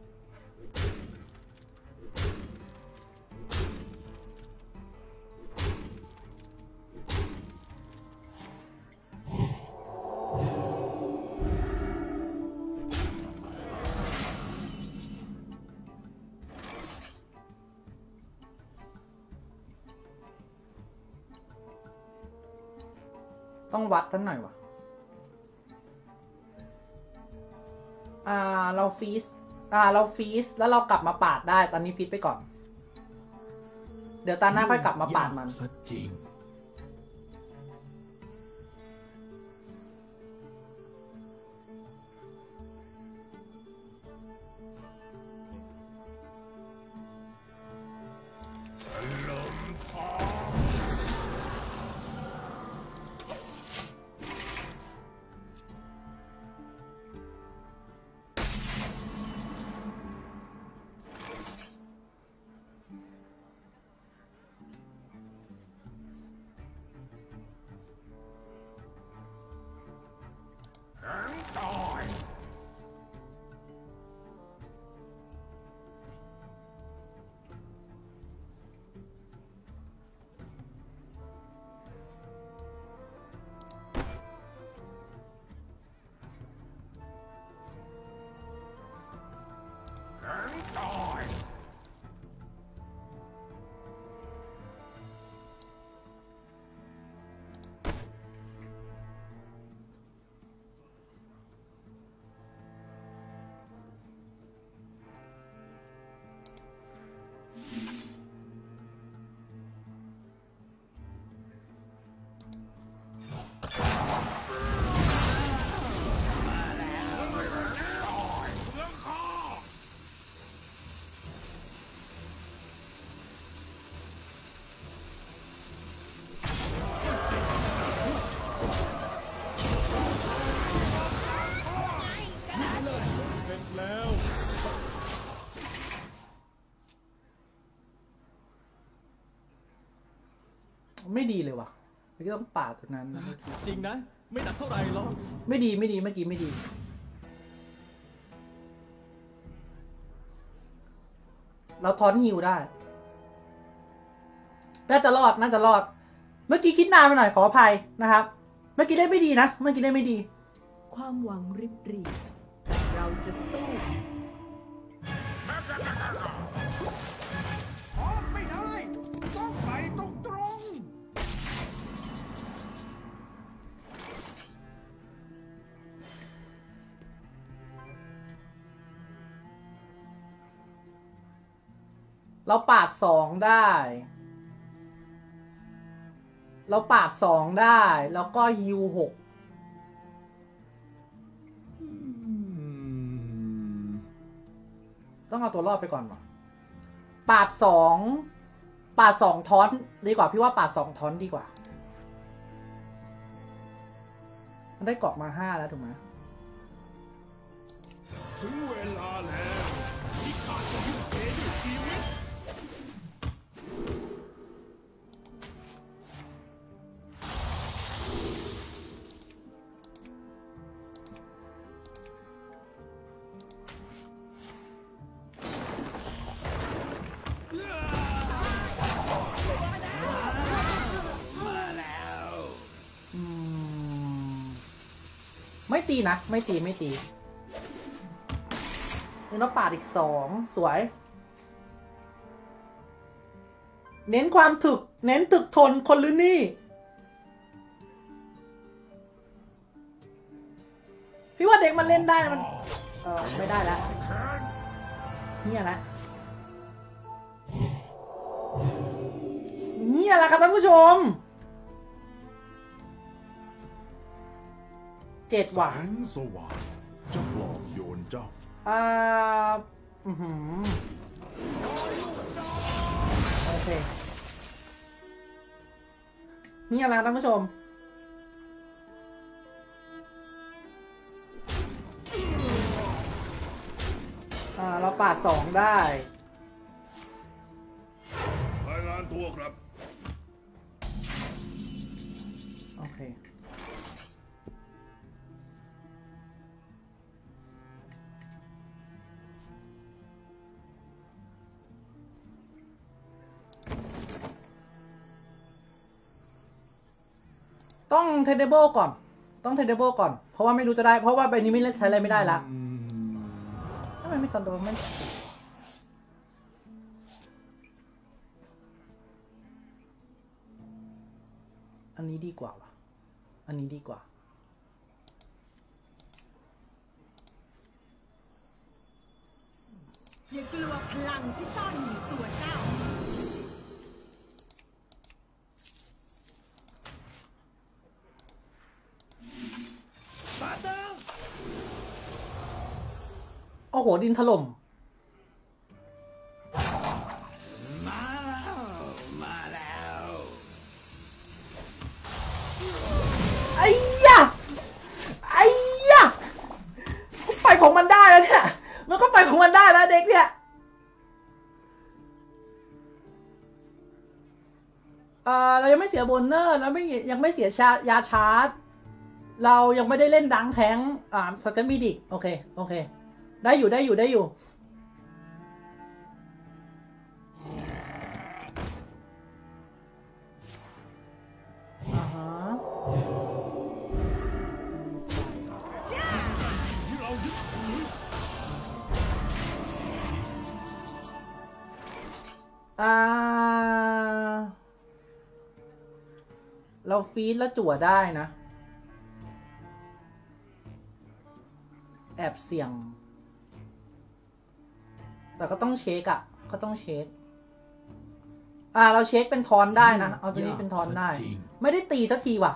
Speaker 1: ต้องวัดทั้งหน่อยวะอ่าเราฟีสอ่าเราฟีสแล้วเรากลับมาปาดได้ตอนนี้ฟีดไปก่อนเดี๋ยวตาหน้าค่อยกลับมาปาดมัน
Speaker 6: ซะจริง
Speaker 1: ไม่ดีเลยว่ะเมื่อกี้ต้องปาดตัวนั้น
Speaker 3: จริงนะ ไม่หนักเท่าไหร่หรอก
Speaker 1: ไม่ดีไม่ดีเมื่อกี้ไม่ดีเราทอนฮิวได้น่าจะรอดน่าจะรอดเมื่อกี้คิดนานไปหน่อยขออภัยนะครับเมื่อกี้ได้ไม่ดีนะเมื่อกี้ได้ไม่ดี
Speaker 7: ความหวังริบหรี่เราจะสู้
Speaker 6: พร้อมไม่ได้ ต้องไปตรงตรง
Speaker 1: เราปาดสองได้ เราปาดสองได้ แล้วก็ฮิวหกต้องเอาตัวรอดไปก่อนวะปาดสองปาดสองทอนดีกว่าพี่ว่าปาดสองทอนดีกว่ามันได้เกาะมาห้าแล้วถูกไหม
Speaker 6: ถึงเวลาแล้วที่ข้าจะยุ่งเทด้วยชีวิต
Speaker 1: อืมไม่ตีนะไม่ตีไม่ตีนี่เราปาดอีกสองสวย เน้นความถึก เน้นถึกทนคนหรือนี่ พี่ว่าเด็กมันเล่นได้มัน เออไม่ได้แล้วเฮียละเฮียละครับท่านผู้ชมเจ็ด
Speaker 6: แส
Speaker 1: ว่ะ
Speaker 6: งสว่างจะปลอบโยนเจ้า
Speaker 1: อ่าอือหือโอเคนี่อะไรท่านผู้ชมอ่าเราปาดสองได้
Speaker 6: รายงานตัวครับ
Speaker 1: โอเคต้องเทเดเบิลก่อนต้องเทเดเบิลก่อนเพราะว่าไม่รู้จะได้เพราะว่าใบนี้ไม่เล่นใช้อะไรไม่ได้ละทำไมไม่ซันโดมันอันนี้ดีกว่าวะอันนี้ดีกว่า
Speaker 7: อย่ากลัวพลังที่ซ่อนอยู่ในตัวเจ้า
Speaker 1: โอ้โหดินถล่ม
Speaker 2: มาแล้วมาแล้ว
Speaker 1: ไอ้ยะไอ้ยะก็ไปของมันได้แล้วเนี่ยมันก็ไปของมันได้แล้วเด็กเนี่ยเออเรายังไม่เสียโบนเนอร์แล้วไม่ยังไม่เสียชายาชาร์จเรายังไม่ได้เล่นดังแทงอ่าสแตมิดิกโอเคโอเคได้อยู่ได้อยู่ได้อยู่อ่าฮะอ่าเราฟีดแล้วจั่วได้นะแอบเสี่ยงแต่ก็ต้องเช็คอะก็ต้องเช็คอ่าเราเช็คเป็นทอนได้นะเอาตัวนี้เป็นทอนได้ไม่ได้ตีสักทีว่ะ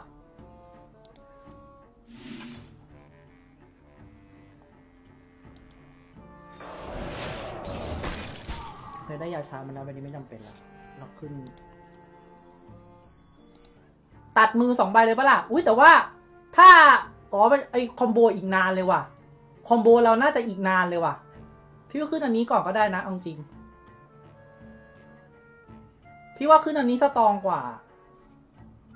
Speaker 1: เคยได้ยาชามันแล้ววันนี้ไม่จำเป็นแล้วเราขึ้นตัดมือสองใบเลยปะล่ะอุ้ยแต่ว่าถ้าอ๋อไอคอมโบอีกนานเลยว่ะคอมโบเราน่าจะอีกนานเลยว่ะพี่ว่าขึ้นอันนี้ก่อนก็ได้นะเอาจริงพี่ว่าขึ้นอันนี้สตรองกว่า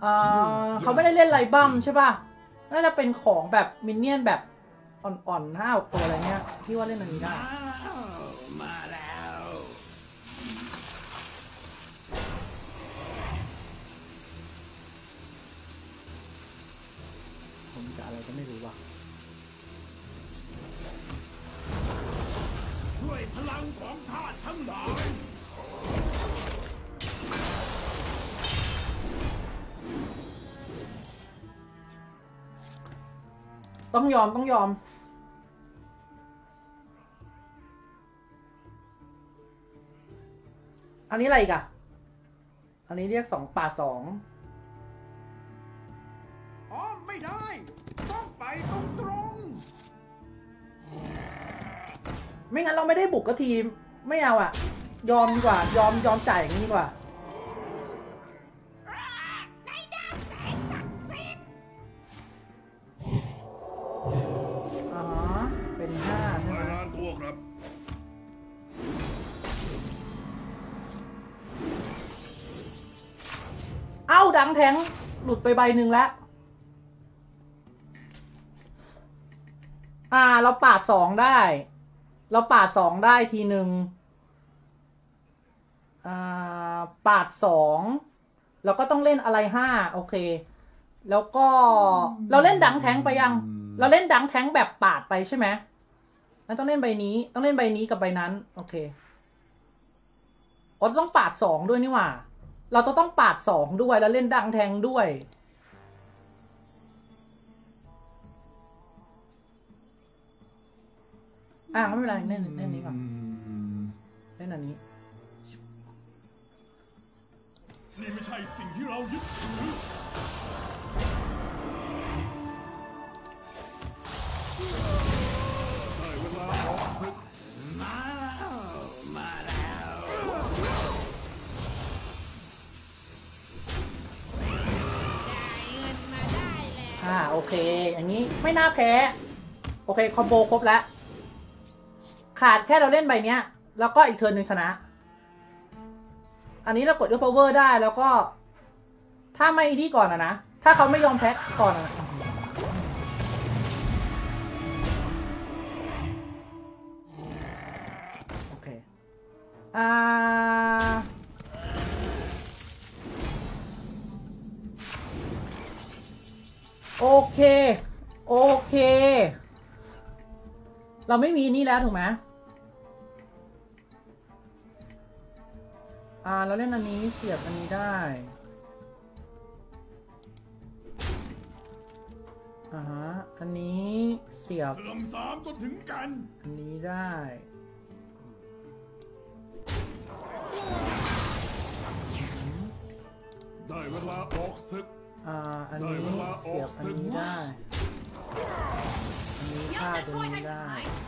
Speaker 1: อ่าเขาไม่ได้เล่นไรบัมใช่ป่ะน่าจะเป็นของแบบมินเนี่ยนแบบอ่อนๆห้าตัวอะไรเงี้ยพี่ว่าเล่นอันนี้ได้
Speaker 6: มาแล้ว
Speaker 1: ผมจะอะไรก็ไม่รู้ว่ะ
Speaker 6: ด้วยพลังของธาตุทั้งหลาย
Speaker 1: ต้องยอมต้องยอมอันนี้อะไรอีกอะอันนี้เรียกสองป่าสอง
Speaker 6: อ๋อไม่ได้ต้องไปตรงตรง
Speaker 1: ไม่งั้นเราไม่ได้บุกก็ทีมไม่เอาอะยอมดีกว่ายอมยอมจ่ายอย่างนี้ดีกว่า
Speaker 2: ในดาบแสงศักดิ์สิทธิ์
Speaker 1: อ๋อเป็นห้าใช่ไหม
Speaker 6: รายงานตัวครับ
Speaker 1: เอ้าดังแทงหลุดไปใบหนึ่งแล้วอ่าเราปาดสองได้เราปาดสองได้ทีหนึ่งอ่าปาดสองเราก็ต้องเล่นอะไรห้าโอเคแล้วก็เราเล่นดังแทงไปยังเราเล่นดังแทงแบบปาดไปใช่ไหมงั้นต้องเล่นใบนี้ต้องเล่นใบนี้กับใบนั้นโอเคอ๋อต้องปาดสองด้วยนี่หว่าเราจะต้องปาดสองด้วยแล้วเล่นดังแทงด้วยอ่ะไม่เป็นไรเล่นเล่นนี้ก่อนเล่นอันนี้
Speaker 6: นี่ไม่ใช่สิ่งที่เรายึดถือได้เวลาออกศึกมาแล้วมาแล้ว
Speaker 1: อ่าโอเคอย่างนี้ไม่น่าแพ้โอเคคอมโบครบแล้วขาดแค่เราเล่นใบเนี้ยแล้วก็อีกเทิร์นหนึ่งชนะอันนี้เรากดด้วย power ได้แล้วก็ถ้าไม่ที่ก่อนอะนะถ้าเขาไม่ยอมแพ้ก่อนอะโอเคอ่าโอเคโอเคเราไม่มีนี่แล้วถูกไหมอ่าเราเล่นอันนี้เสียบอันนี้ได้อ่าฮะอันนี้เสียบ
Speaker 6: เสื่อมสามจนถึงกัน
Speaker 1: อันนี้ได้
Speaker 6: ได้เวลาออกศึก
Speaker 1: อ่าอันนี้เสียบอันนี้ได้อันนี้ฆ่าตัวนี้ได้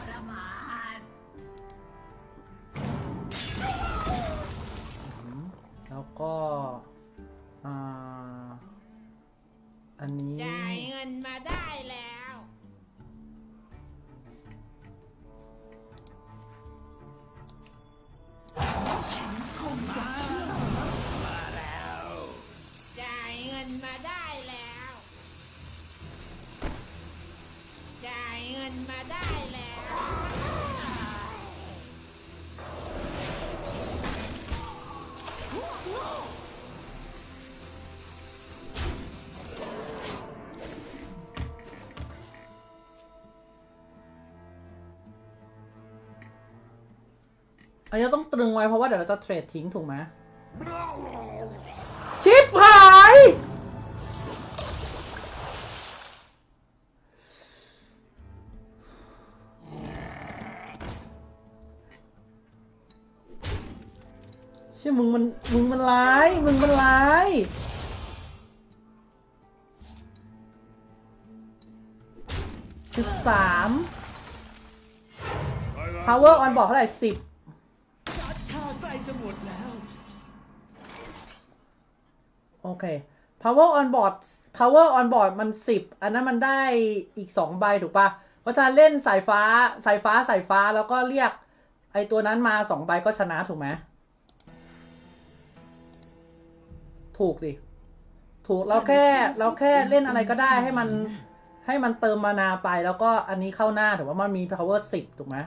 Speaker 1: แล้วก็อ่าอันนี้
Speaker 2: จ่ายเงินมาได้แล้วมาแล้วจ่ายเงินมาได้แล้วจ่ายเงินมาได้แล้ว
Speaker 1: อันนี้ต้องตรึงไว้เพราะว่าเดี๋ยวเราจะเทรดทิ้งถูกไหมชิปหายเชื่อมึงมันมึงมันร้ายมึงมันร้ายสิบสาม power on บอกเท่าไหร่สิบ
Speaker 6: ข้าวใกล้จะหมดแล้ว
Speaker 1: โอเค power on board power on board มันสิบอันนั้นมันได้อีกสองใบถูกปะเพราะฉะนั้นเล่นสายฟ้าสายฟ้าสายฟ้าแล้วก็เรียกไอตัวนั้นมาสองใบก็ชนะถูกไหมถูกดิถูกเราแค่เราแค่เล่นอะไรก็ได้ให้มันให้มันเติมมานาไปแล้วก็อันนี้เข้าหน้าถือว่ามันมี power สิบถูกไหม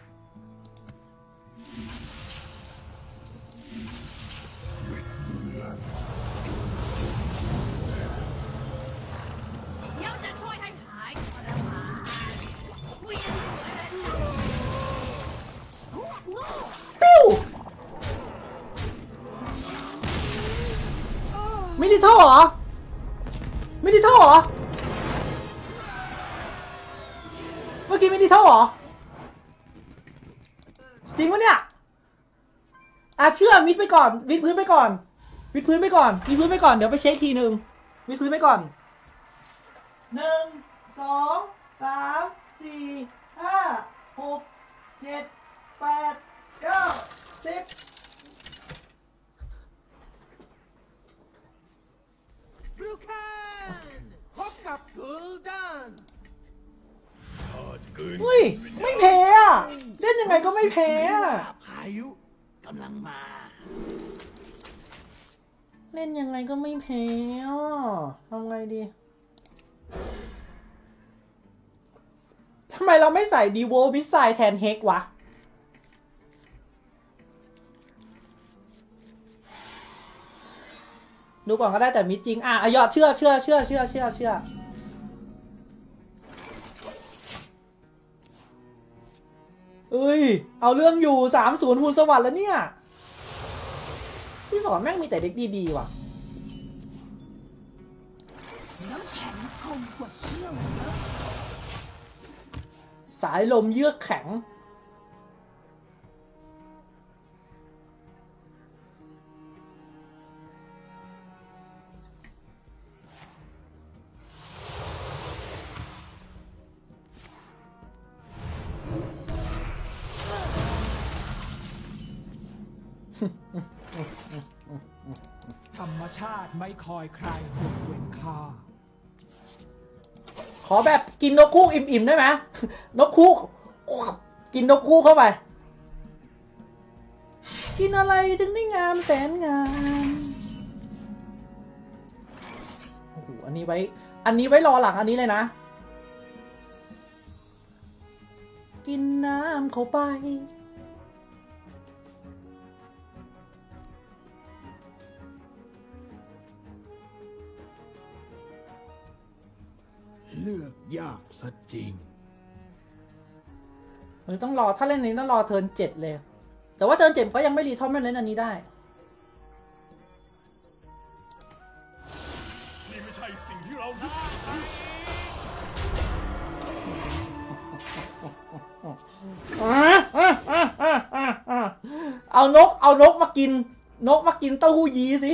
Speaker 1: ปิ้วมิลิเท่าเหรอมิลิเท่าเหรอเมื่อกี้มิลิเท่าเหรอจริงปะเนี่ยอ่ะเชื่อมิดไปก่อนวิดพื้นไปก่อนวิดพื้นไปก่อนวิดพื้นไปก่อนเดี๋ยวไปเช็คทีหนึ่งวิดพื้นไปก่อนหนึ่งสองสามสี่ห้าหกเจ็ดแปดเก้าสิบ
Speaker 6: บรูแคนพบกับกูดัน
Speaker 1: เฮ้ยไม่แพ้อะเล่นยังไงก็ไม่แพ้อะ
Speaker 6: พายุกำลังมา
Speaker 1: เล่นยังไงก็ไม่แพ้อ่ะทำไงดีทำไมเราไม่ใส่ดีโววิสไซแทนเฮกวะดูก่อนก็ได้แต่มิจริงอ่ะยอดเชื่อเชื่อเชื่อเชื่อเชื่อเชื่อเอ้ยเอาเรื่องอยู่สามศูนย์ภูสวัสดิ์แล้วเนี่ยพี่สอนแม่งมีแต่เด็กดีๆว่ะ
Speaker 7: น้ำแข็งคงกว่าเชี่ยว
Speaker 1: สายลมเยือกแข็ง
Speaker 4: ธรรมชาติไม่คอยใครยกเว้นข้า
Speaker 1: ขอแบบกินนกคู่อิ่มๆได้ไหมนกคู่กินนกคู่เข้าไปกินอะไรถึงได้งามแสนงามโอ้โหอันนี้ไว้อันนี้ไว้รอหลังอันนี้เลยนะกินน้ำเข้าไป
Speaker 6: เลือกยากซะจริง
Speaker 1: มันต้องรอถ้าเล่นนี้ต้องรอเทิร์นเจ็ดเลยแต่ว่าเทิร์นเจ็ดก็ยังไม่รีทอมไม่เล่นอันนี้ได้
Speaker 3: นี่ไม่ใช่สิ่งที่เราคิด
Speaker 1: เอานกเอานกมากินนกมากินเต้าหู้ยี้สิ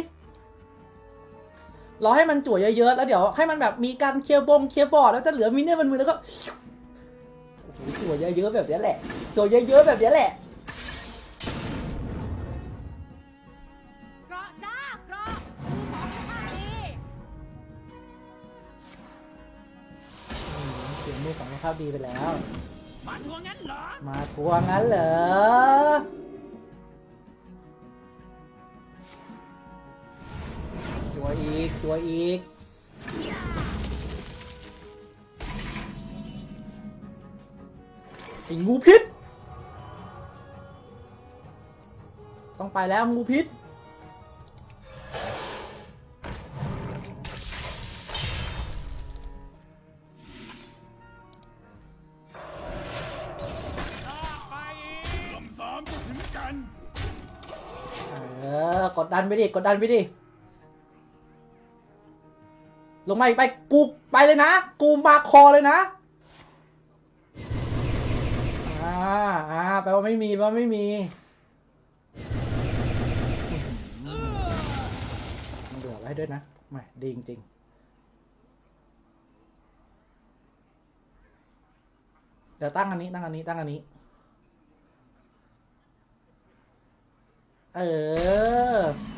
Speaker 1: รอให้มันจั่วเยอะๆแล้วเดี๋ยวให้มันแบบมีการเคลียร์บงเคลียร์บอร์ดแล้วจะเหลือมินเนี่ยมันมือแล้วก็โอ้โหจั่วเยอะๆแบบนี้แหละจั่วเยอะๆแบบนี้แหละ
Speaker 7: เกราะจ้าเกราะดูสองข้าดี
Speaker 1: เสียงมือสองข้าวดีไปแล้ว
Speaker 6: มาทัวงั้นเหรอ
Speaker 1: มาทัวงั้นเหรอตัวอีกตัวอีกไอ้งูพิษต้องไปแล้วงูพิษ
Speaker 6: ลำสามก็ถึงกัน
Speaker 1: เออกดดันไปดิกดดันไปดิลงมาอีกไปกูไปเลยนะกูมาคอเลยนะอ่าอ่าแปลว่าไม่มีแปลว่าไม่มีมันเดือดไว้ด้วยนะไม่ดีจริงๆเดี๋ยวตั้งอันนี้ตั้งอันนี้ตั้งอันนี้เออ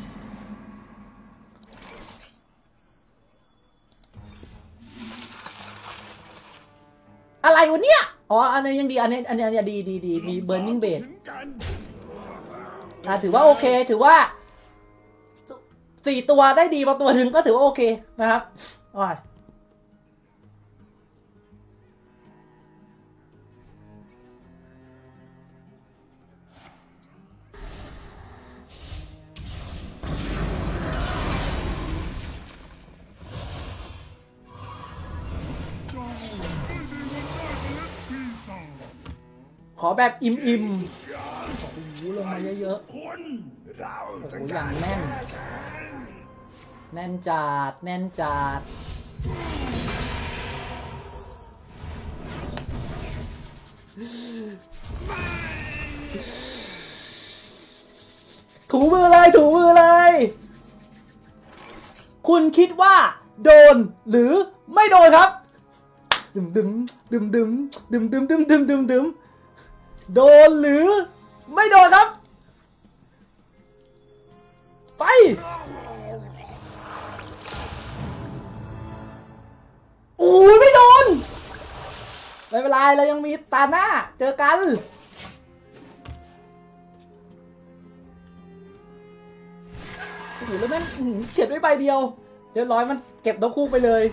Speaker 1: อะไรวะเนี่ยอ๋ออันนี้ยังดีอันนี้อันนี้ดีดีดีมีเบิร์นิ่งเบสอ่ะถือว่าโอเคถือว่าสี่ตัวได้ดีมาตัวหนึ่งก็ถือว่าโอเคนะครับโอ้ยขอแบบอิ่มๆโอ้โหลงมาเยอะๆโอ้โหอย่างแน่นแน่นจัดแน่นจัดถูมือเลยถูมือเลยคุณคิดว่าโดนหรือไม่โดนครับดึมดึมดึมดึมดึมดึมดึมดึมดึมดึมโดนหรือไม่โดนครับไปโอ้ยไม่โดนไม่เป็นไรเรายังมีตาหน้าเจอกันโอ้โหแล้วแม่งเฉียดไว้ใบเดียวเรียบร้อยมันเก็บนกคู่ไปเลย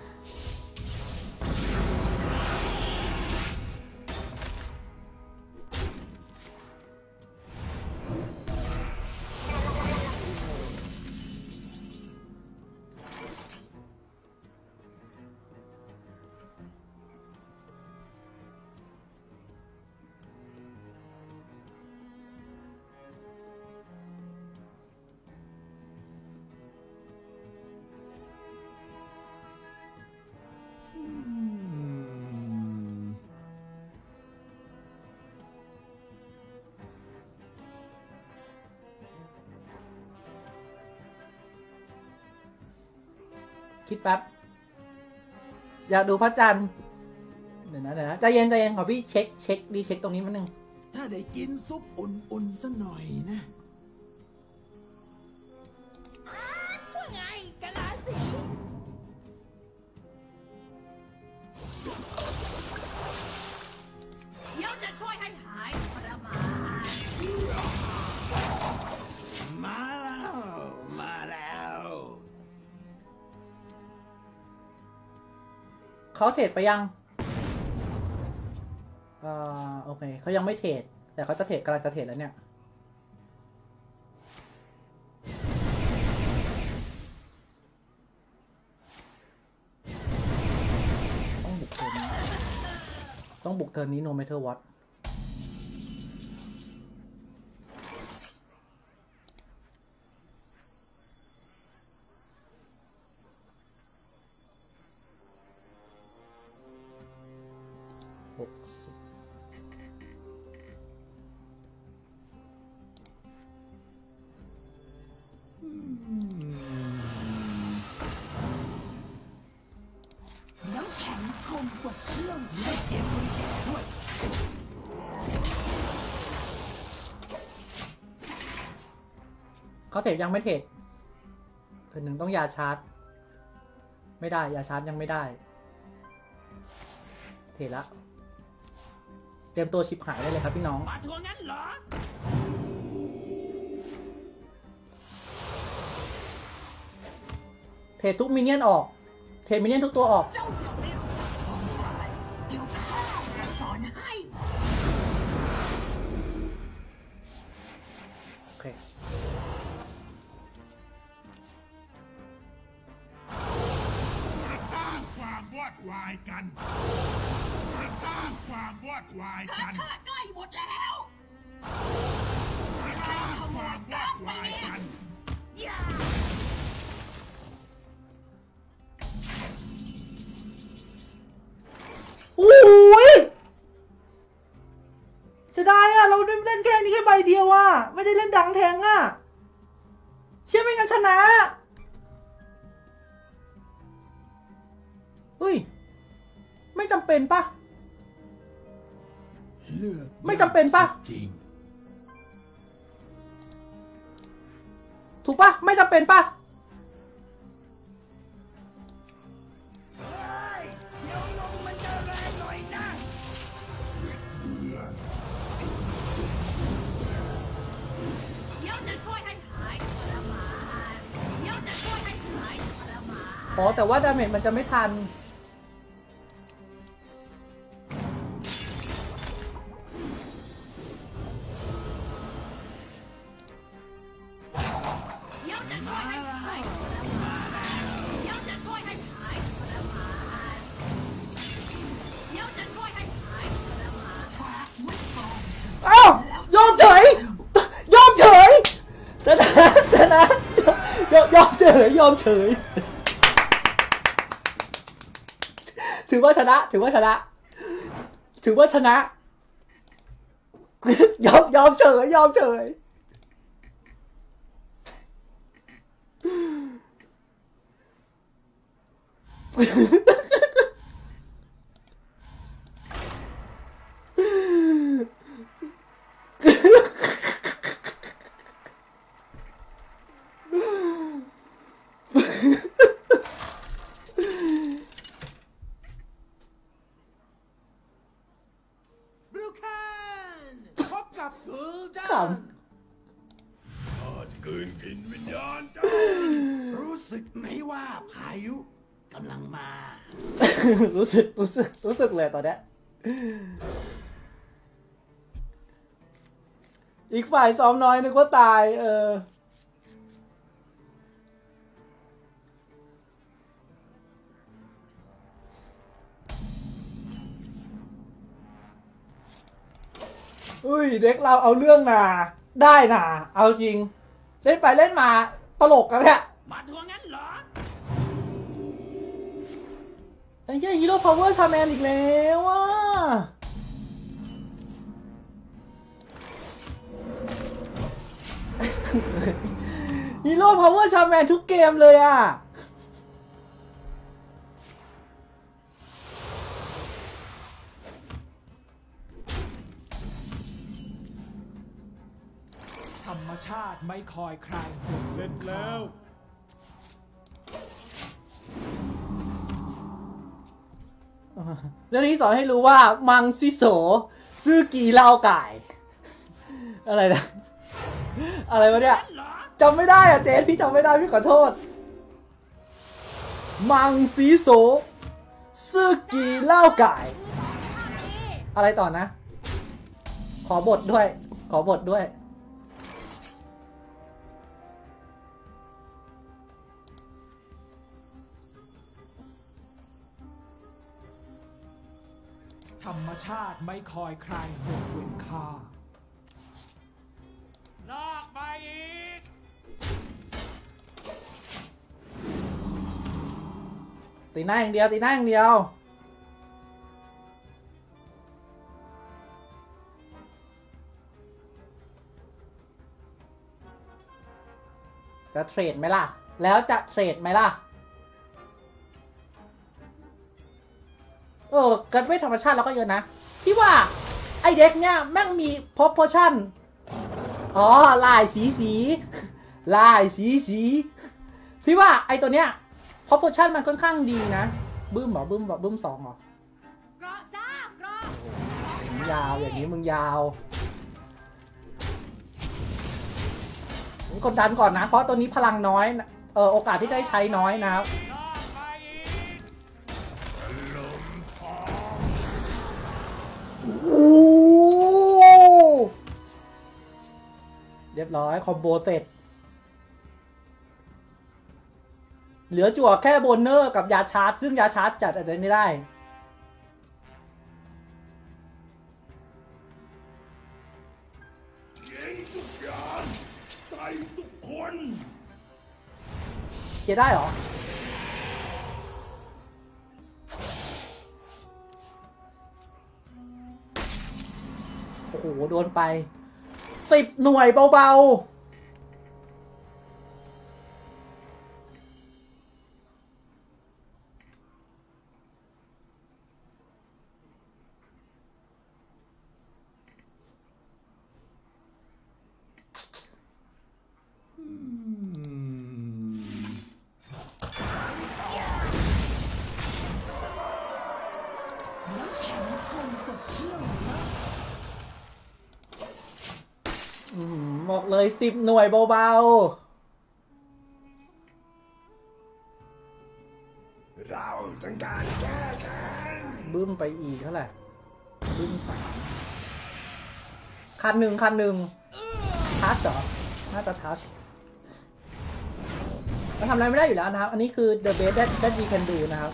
Speaker 1: คิดแป๊บอยากดูพระจันทร์เดี๋ยวนะเดี๋ยวนะใจเย็นใจเย็นขอพี่เช็คเช็คดีเช็คตรงนี้มันหนึ่ง
Speaker 6: ถ้าได้กินซุปอุ่นๆสักหน่อยนะ
Speaker 2: ว่าไงกะลาสีเดี๋ยวจะช่วยให้หายทรมาน
Speaker 6: มาแล้วมาแล้ว
Speaker 1: เขาเทรดไปยังอ่าโอเคเขายังไม่เทรดแต่เขาจะเทรดกำลังจะเทรดแล้วเนี่ยต้องบุกเทิร์นนี้ต้องบุกเทิร์นนี้โนเมเทอร์วอตหกสิบ
Speaker 5: น้ำแข็งคมกว่าเครื่องและเก็บด้วย
Speaker 1: เขาเทรดยังไม่เทรดเทิร์นหนึ่งต้องยาชาร์จไม่ได้ยาชาร์จยังไม่ได้เทรดละเตรียมตัวชิปหายได้เลยครับพี่น้อง
Speaker 2: มาทวงงั้นเหรอ
Speaker 1: เทรดทุกมินเนี่ยนออกเทรดมินเนี่ยนทุกตัวออก
Speaker 2: เจ้ายังไม่รู้จักความหมายเดี๋ยวข้าจะสอนให้
Speaker 1: โอเค
Speaker 6: สร้างความวอดวายกันสร้างความวอดวายกัน
Speaker 2: ข้าใกล้หมดแล้ว
Speaker 6: สร้างความวอดวายกัน
Speaker 1: โอ้ยจะได้อะเราเล่นแค่นี้แค่ใบเดียวอะไม่ได้เล่นดังแทงอะเชื่อไม่งั้นชนะเฮ้ยไม่จำเป็นปะไม่จำเป็นปะ
Speaker 6: จริง
Speaker 1: ถูกปะไม่จำเป็นปะ
Speaker 2: เดี๋ยวจะช่วยให้หายทรมาน
Speaker 1: อ๋อแต่ว่าดาเมจมันจะไม่ทันอ้าวยอมเฉยยอมเฉยชนะชนะยอมยอมเฉยยอมเฉยถือว่าชนะถือว่าชนะถือว่าชนะยอมยอมเฉยยอมเฉย
Speaker 2: พบกับกูด้า
Speaker 1: ข
Speaker 3: ข้าจะคืนกินวิญญาณเจ้า
Speaker 2: รู้สึกไหมว่าพายุกำลังมา
Speaker 1: ำรู้สึกรู้สึกรู้สึกเลยตอนเนี้ยอีกฝ่ายซ้อมน้อยนึกว่าตายเอออุ้ยเด็กเราเอาเรื่องน่ะได้น่ะเอาจริงเล่นไปเล่นมาตลกกันเนี่ย
Speaker 2: มาทวงงั้นเหรอ
Speaker 1: ไอ้เหี้ยฮีโร่พาวเวอร์ชาแมนอีกแล้วอ่ะฮีโร่พาวเวอร์ชาแมนทุกเกมเลยอ่ะ
Speaker 4: ธรรมชาติไม่คอยใคร
Speaker 3: เสร็จแล้ว
Speaker 1: เรื่องนี้สอนให้รู้ว่ามังซิโสซื่อกีเล่าไก่อะไรนะอะไรวะเนี่ยจำไม่ได้อะเจสพี่จำไม่ได้พี่ขอโทษมังซิโสซื่อกีเล่าไก่อะไรต่อนะขอบทด้วยขอบทด้วย
Speaker 4: ธรรมชาติไม่คอยใครยกเว้นข้า
Speaker 2: ลอกไปอีก
Speaker 1: ตีหน้าอย่างเดียวตีหน้าอย่างเดียวจะเทรดไหมล่ะแล้วจะเทรดไหมล่ะเออเกิดไม่ธรรมชาติเราก็เยอะนะพี่ว่าไอเด็กเนี้ยแม่งมีพอพอชั่นอ๋อลายสีสีลายสีสีพี่ว่าไอตัวเนี้ยพอพอชั่นมันค่อนข้างดีนะบึ้มเหรอบึ้มเหรอบึ้มสองเหรอ
Speaker 7: เกราะจ้าเกราะ
Speaker 1: มึงยาวอย่างนี้มึงยาวมึงกดดันก่อนนะเพราะตัวนี้พลังน้อยเออโอกาสที่ได้ใช้น้อยนะครับ
Speaker 2: ลอกไปอีก
Speaker 1: โอ้เรียบร้อยคอมโบเสร็จเหลือจั่วแค่โบนเนอร์กับยาชาร์จซึ่งยาชาร์จจัดอาจจะไม่ได้
Speaker 3: เก่งทุกอย่างใส่ทุกคน
Speaker 1: เคลียร์ได้เหรอโอ้โหโดนไปสิบหน่วยเบาๆบอกเลยสิบหน่วยเบาๆ
Speaker 3: เราต้องการแก้แค้น
Speaker 1: บึ้มไปอีกเท่าไหร่บึ้มสามคันหนึ่งคันหนึ่งทัชเหรอน่าจะทัชเราทำอะไรไม่ได้อยู่แล้วนะครับอันนี้คือ the best that that we can do นะครับ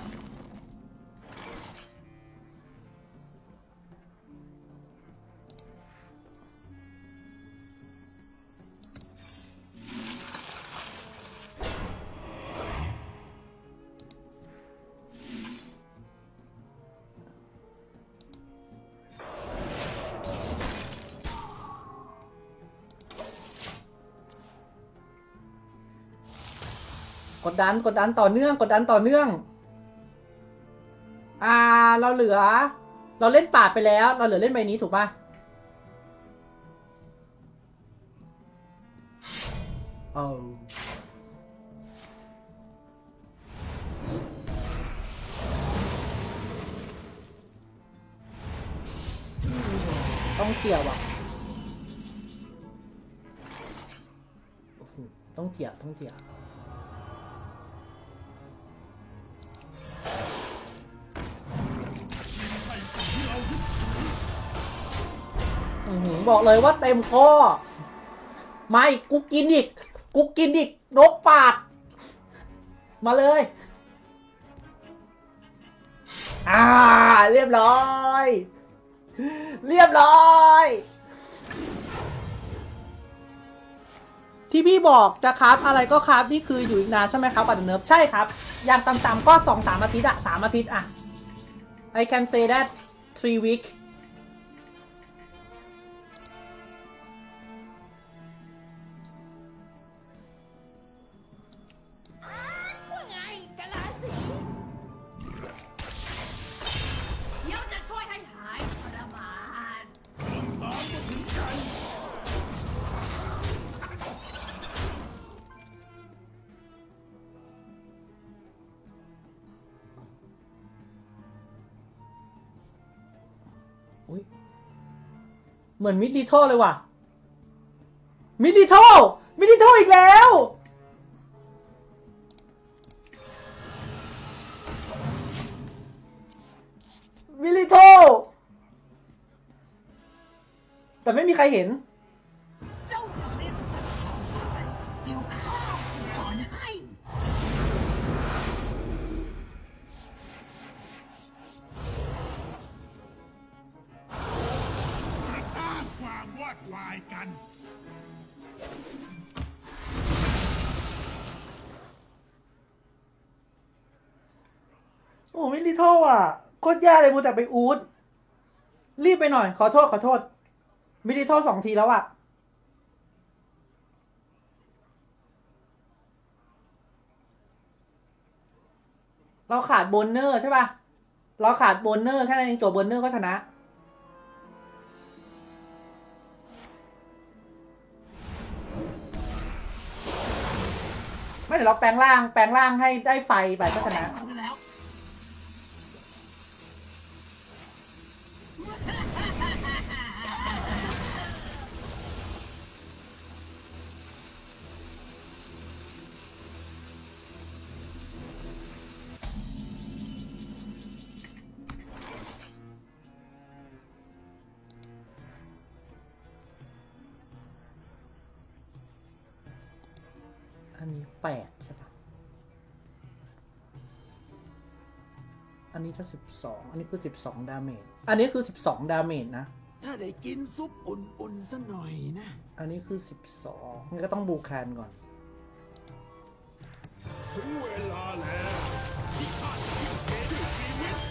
Speaker 1: กดดันกดดันต่อเนื่องกดดันต่อเนื่องอ่าเราเหลือเราเล่นป่าไปแล้วเราเหลือเล่นใบนี้ถูกป่ะเอาต้องเกี่ยวอ่ะต้องเกี่ยวต้องเกี่ยวบอกเลยว่าเต็มข้อไม่กูกินอีกกูกินอีกนกปากมาเลยอ่าเรียบร้อยเรียบร้อยที่พี่บอกจะคราฟอะไรก็คราฟนี่คืออยู่อีกนานใช่ไหมครับปัตเนิร์ฟใช่ครับอย่างต่ำๆก็สองสามอาทิตย์อะสามอาทิตย์อะ I can say that three weekเหมือนมิดลิโทเลยว่ะมิดลิโทมิดลิโทอีกแล้วมิดลิโทแต่ไม่มีใครเห็น
Speaker 5: เจ้ายังไม่รู้จักทำอะไรเดี๋ยวข้าสอนให้
Speaker 6: วอดวายกัน
Speaker 1: โอ้ไม่รีโทษอ่ะโคตรแย่เลยมูแต่ไปอูดรีบไปหน่อยขอโทษขอโทษไม่รีโทษสองทีแล้วอ่ะเราขาดโบนเนอร์ใช่ป่ะเราขาดโบนเนอร์แค่นั้นเองจบโบนเนอร์ก็ชนะไม่เดี๋ยวเราแปลงร่างแปลงร่างให้ได้ไฟไปก็ชนะอันนี้แปดใช่ปะอันนี้จะสิบสองอันนี้คือสิบสองดาเมจอันนี้คือสิบสองดาเมจนะ
Speaker 3: ถ้าได้กินซุปอุ่นๆสักหน่อยนะ
Speaker 1: อันนี้คือสิบสองงั้นก็ต้องบูแคนก่อน
Speaker 6: ถึงเวลาแล้วที่ข้าจะทิ้งเทด้วยชีวิต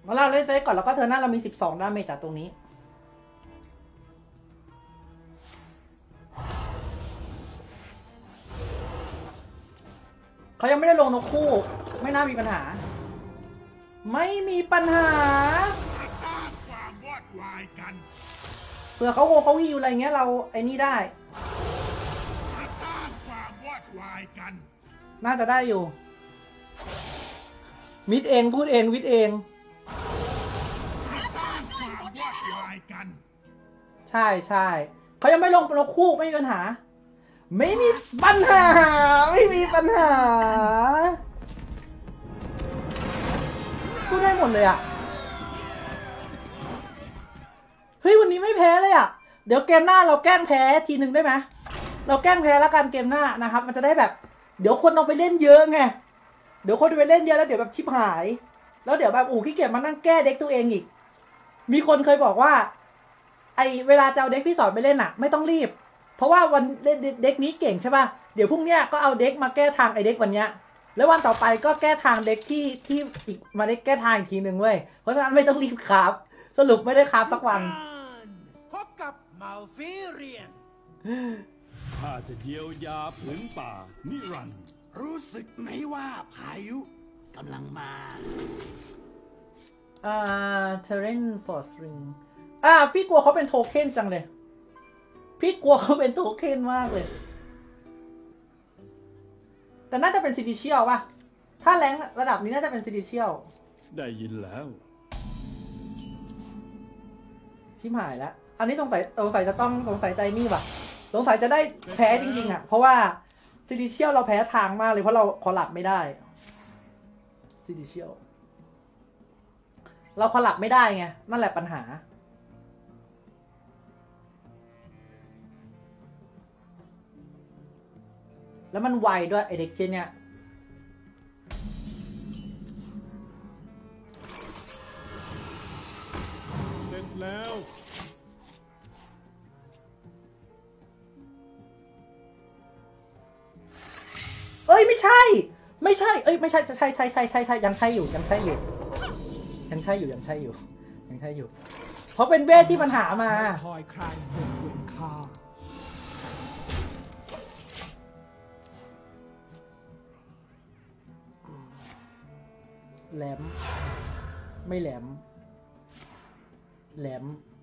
Speaker 1: เราเล่นเฟซก่อนแล้วก็เธอหน้าเรามีสิบสองดาเมจจากตรงนี้เขายังไม่ได้ลงนกคู่ไม่น่ามีปัญหาไม่มีปัญหา
Speaker 6: สร้างความวอดวายกัน
Speaker 1: เผื่อเขาโฮเขาฮิวอะไรเงี้ยเราไอ้นี่ได้
Speaker 6: สร้างความวอดวายกัน
Speaker 1: น่าจะได้อยู่มิดเองพูดเองวิดเอง
Speaker 6: สร้างความวอดวายกัน
Speaker 1: ใช่ใช่เขายังไม่ลงนกคู่ไม่มีปัญหาไม่มีปัญหาไม่มีปัญหาพูดได้หมดเลยอ่ะเฮ้ยวันนี้ไม่แพ้เลยอ่ะเดี๋ยวเกมหน้าเราแกล้งแพ้ทีหนึ่งได้ไหมเราแกล้งแพ้แล้วกันเกมหน้านะครับมันจะได้แบบเดี๋ยวคนเอาไปเล่นเยอะไงเดี๋ยวคนไปเล่นเยอะแล้วเดี๋ยวแบบชิบหายแล้วเดี๋ยวแบบอู้ขี้เกียจมานั่งแก้เด็กตัวเองอีกมีคนเคยบอกว่าไอเวลาจะเอาเด็กพี่สอนไปเล่นอ่ะไม่ต้องรีบเพราะว่าวันเล่นเด็กนี้เก่งใช่ป่ะเดี๋ยวพรุ่งเนี้ยก็เอาเด็กมาแก้ทางไอเด็กวันเนี้ยแล้ววันต่อไปก็แก้ทางเด็กที่ที่อีกมาเด็กแก้ทางอีกทีหนึ่งเว้ยเพราะฉะนั้นไม่ต้องรีบครับสรุปไม่ได้ครับสักวัน
Speaker 2: พบกับมัลฟิเรียน
Speaker 3: ข้าจะเยียวยาผืนป่านิรันดร์
Speaker 2: รู้สึกไหมว่าพายุกำลังมา
Speaker 1: อ่า terrain for string อ่าพี่กลัวเขาเป็นโทเค็นจังเลยพี่กลัวเขาเป็นโทเค็นมากเลยแต่น่าจะเป็นซิดิเชียลป่ะถ้าแรงระดับนี้น่าจะเป็นซิดิเชียล
Speaker 3: ได้ยินแล้ว
Speaker 1: ชิบหายแล้วอันนี้สงสัยสงสัยจะต้องสงสัยใจนี่ป่ะสงสัยจะได้แพ้จริงๆอ่ะเพราะว่าซิดิเชียลเราแพ้ทางมากเลยเพราะเราคอลลับไม่ได้ซิดิเชียลเราคอลลับไม่ได้ไงนั่นแหละปัญหาแล้วมันไวด้วยไอเด็กเช่นเนี้ย
Speaker 3: เสร็จแล้ว
Speaker 1: เอ้ยไม่ใช่ไม่ใช่เอ้ยไม่ใช่ใช่ใช่ใช่ใช่ใช่ยังใช่อยู่ยังใช่อยู่ยังใช่อยู่ยังใช่อยู่ยังใช่อยู่เพราะเป็นเวทที่ปัญหามา
Speaker 4: คอยใครบนบนข้า
Speaker 1: แหลมไม่แหลมแหลม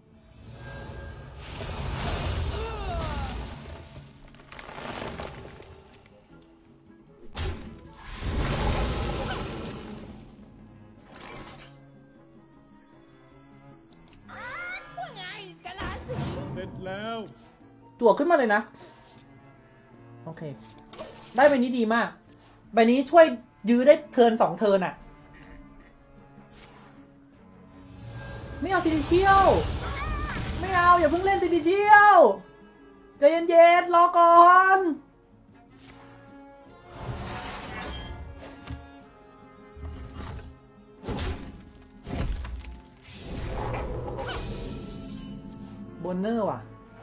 Speaker 3: เสร็จแล้ว
Speaker 1: จั่วขึ้นมาเลยนะโอเคได้ใบนี้ดีมากใบนี้ช่วยยื้อได้เทิร์นสองเทิร์นอะไม่เอาซิดิเชียลไม่เอาอย่าเพิ่งเล่นซิดิเชียลใจเย็นๆรอก่อนโบนเนอร์ว่ะ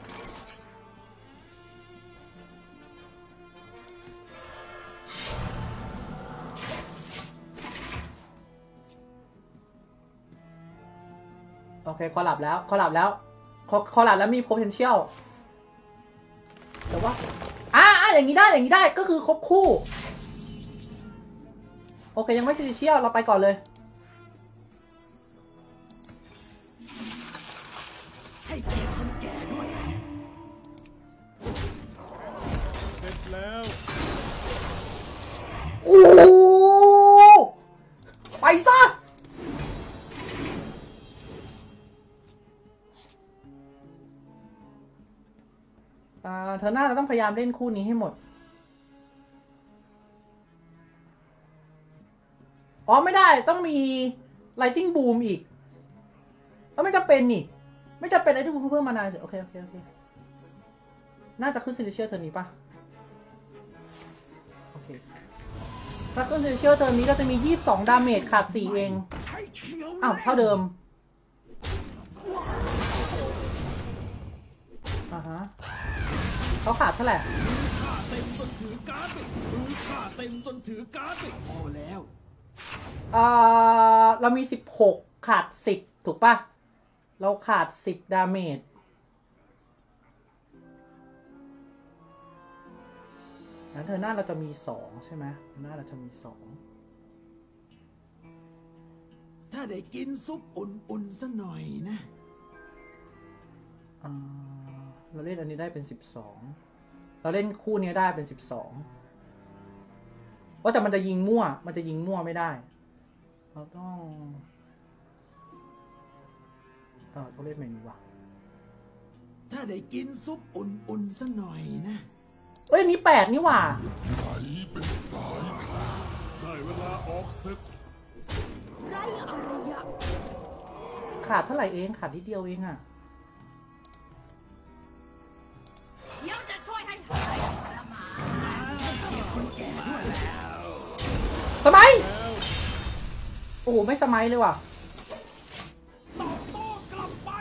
Speaker 1: โอเคคอหลับแล้วคอหลับแล้วคอคอหลับแล้วมี potential แต่ว่าอ่าอ่าอย่างนี้ได้อย่างนี้ได้ก็คือครบคู่โอเคยังไม่ potential เราไปก่อนเลย
Speaker 2: ให้เกียรติคนแก่ด้วย
Speaker 3: เสร็จแล้ว
Speaker 1: โอ้ไปซะเธอหน้าเราต้องพยายามเล่นคู่นี้ให้หมดอ๋อไม่ได้ต้องมี Lighting Boom อีกเออไม่จำเป็นนี่ไม่จำเป็น Lighting Boom เพิ่มมานานสิโอเคโอเคโอเคน่าจะขึ้น Celestial เทิร์นนี้ปะโอเคถ้าขึ้น Celestial เทิร์นนี้เราจะมียี่สิบสองดาเมจขาดสี่เองอ้าวเท่าเดิมอ่าฮะเขาขาดเท่าไหร่
Speaker 2: ค่าเต็มจนถือการ์ดไปดูค่าเต็มจนถือการ์ดไปพอแล้ว
Speaker 1: อ่าเรามีสิบหกขาดสิบถูกปะเราขาดสิบดาเมจนั้นเธอหน้าเราจะมีสองใช่ไหมหน้าเราจะมีสอง
Speaker 2: ถ้าได้กินซุปอุ่นๆสักหน่อยนะ
Speaker 1: เราเล่นอันนี้ได้เป็นสิบสองเราเล่นคู่นี้ได้เป็นสิบสองว่าแต่มันจะยิงมั่วมันจะยิงมั่วไม่ได้เราต้องเออต้องเล่นแบบนี้ว่ะ
Speaker 2: ถ้าได้กินซุปอุ่นๆสักหน่อยนะ
Speaker 1: เอ้ยนี้แปดนี่หว่า
Speaker 3: ได้เวลาออกศึก
Speaker 5: ไรอารยะ
Speaker 1: ขาดเท่าไหร่เองขาดนิดเดียวเองอะ
Speaker 5: เดี๋ยวจะช่วยให้หายประมาทเก็บคนแก่ด้วยแล้ว
Speaker 1: สมัยโอ้โหไม่สมัยเลยว่ะ
Speaker 3: ตอบโต้กลับไป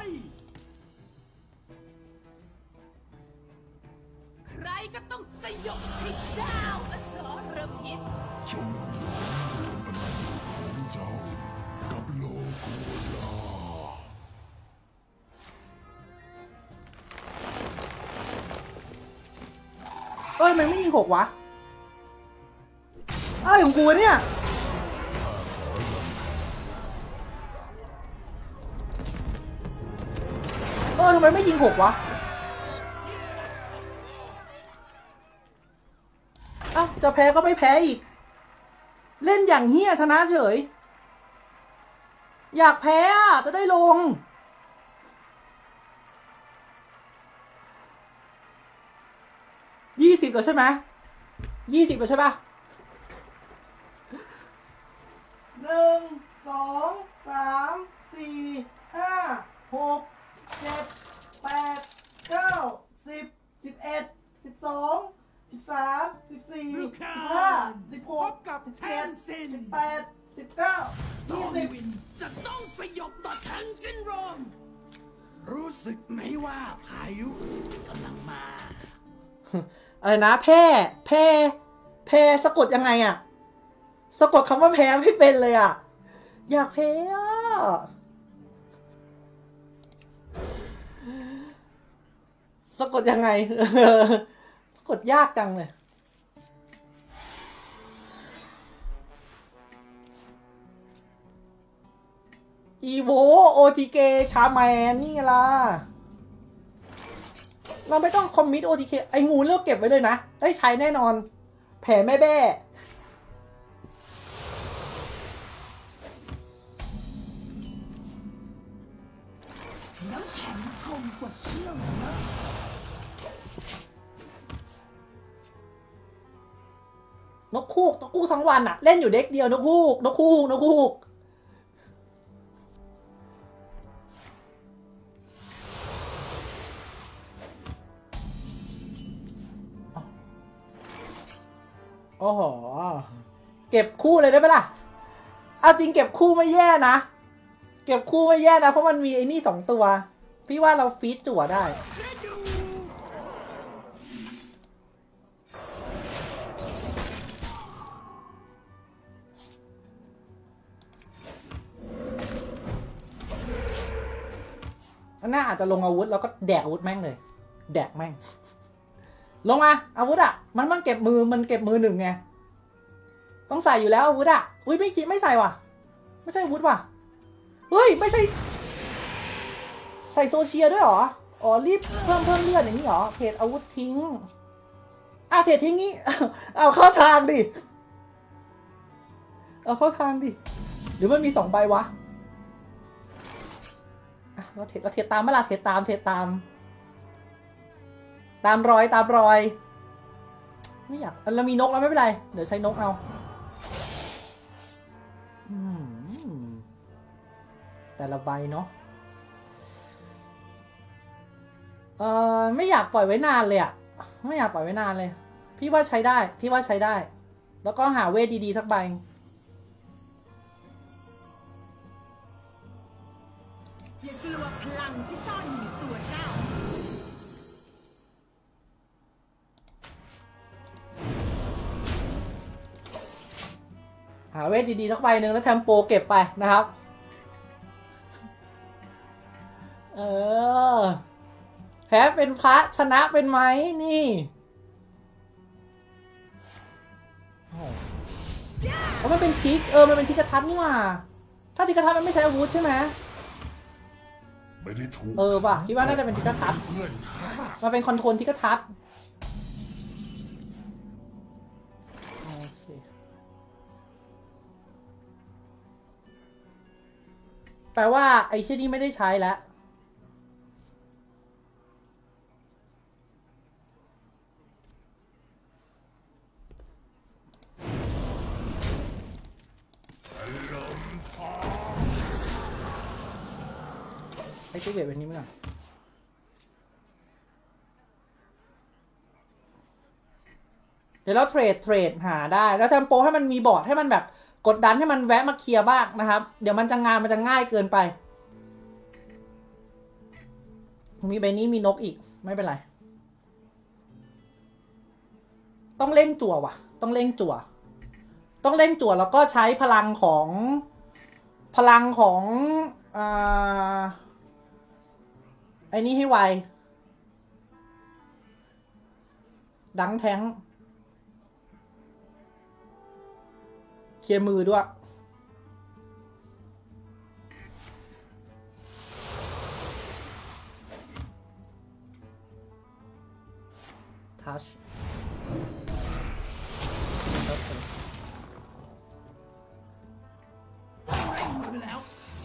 Speaker 5: ใครก็ต้องสยบให้เจ้าอสรพิษ
Speaker 6: จงของเจ้ากับโลโกลา
Speaker 1: เอ้ยมันไม่ยิงหกวะอะไรของกูเนี่ยเออทำไมไม่ยิงหกวะเอ้าจะแพ้ก็ไม่แพ้อีกเล่นอย่างเฮี้ยชนะเฉยอยากแพ้อ่ะจะได้ลงยี่สิบแล้วใช่ไหมยี่สิบแล้วใช่ปะหนึ่งสองสามสี่ห้าหกเจ็ดแปดเก้าสิบสิบเอ็ดสิบสองสิบสามสิบสี่สิบห้าสิบหกสิบเจ็ดสิบแปดสิบเก้ายี่สิบ
Speaker 2: จะต้องสยบต่อแทงซินโดรมรู้สึกไหมว่าพายุกำลังมา
Speaker 1: อะไรนะแพ้แพ้แพ้สะกดยังไงอะสะกดคำว่าแพ้ไม่เป็นเลยอะอยากแพ้อะสะกดยังไงสะกดยากจังเลยอีโวโอทีเกชาแมนนี่ล่ะเราไม่ต้องคอมมิต โอ ที เค ไอ้งูเลือกเก็บไว้เลยนะได้ใช้แน่นอนแผลแม่แบ้
Speaker 5: น้ำแข็งคมกว่าเชี่ยว
Speaker 1: นกคูกนกคูกทั้งวันอะเล่นอยู่เด็กเดียวนกคูกนกคูกนกคูกโอ้โหเก็บคู่เลยได้ไหมล่ะเอาจริงเก็บคู่ไม่แย่นะเก็บคู่ไม่แย่นะเพราะมันมีไอ้นี่สองตัวพี่ว่าเราฟีดจั่วได้น่าอาจจะลงอาวุธแล้วก็แดกอาวุธแม่งเลยแดกแม่งลงมาอาวุธอ่ะมันมันเก็บมือมันเก็บมือหนึ่งไงต้องใส่อยู่แล้วอาวุธอ่ะอุ้ยไม่ไม่ใส่ว่ะไม่ใช่อาวุธว่ะเฮ้ยไม่ใช่ใส่โซเชียลด้วยหรออ๋อรีบเพิ่มเพิ่มเลือดอย่างนี้หรอเทรดอาวุธทิ้งอ้าวเทรดทิ้งนี้เอาเข้าทางดิเอาเข้าทางดิหรือมันมีสองใบวะเราเทรดเราเทรดตามเมื่อไรเทรดตามเทรดตามตามรอยตามรอยไม่อยากเรามีนกแล้วไม่เป็นไรเดี๋ยวใช้นกเอาแต่ละใบเนาะเออไม่อยากปล่อยไว้นานเลยอะไม่อยากปล่อยไว้นานเลยพี่ว่าใช้ได้พี่ว่าใช้ได้แล้วก็หาเวทดีๆทักใบ
Speaker 5: อย่ากลัวพลังที่ซ่อนอยู่ในตัวเจ้า
Speaker 1: หาเวทดีๆสักใบหนึ่งแล้วแทมโปเก็บไปนะครับเออแพ้เป็นพระชนะเป็นไหมนี่เพราะมันเป็นทิกเออมันเป็นทิกกระทัดนี่หว่าถ้าทิกกระทัดมันไม่ใช้อาวุธใช่ไหม
Speaker 6: ไม่ได้ถูก
Speaker 1: เออป่ะคิดว่าน่าจะเป็นทิกกระทัด
Speaker 6: เพื่อนข้า
Speaker 1: มันเป็นคอนโทรลทิกกระทัดโอเคแปลว่าไอ้ชื่อนี้ไม่ได้ใช้แล้วไอ้ที่เก็บแบบนี้มั้งอ่ะเดี๋ยวเราเทรดเทรดหาได้แล้วทำโปรให้มันมีบอร์ดให้มันแบบกดดันให้มันแวะมาเคลียร์บ้างนะครับเดี๋ยวมันจะงานมันจะง่ายเกินไปมีใบนี้มีนกอีกไม่เป็นไรต้องเล่งจั่วว่ะต้องเล่งจั่วต้องเล่งจั่วแล้วก็ใช้พลังของพลังของอ่าไอ้นี่ให้ไวดังแทงเคลียร์มือด้วยทัช
Speaker 2: ไปแล้ว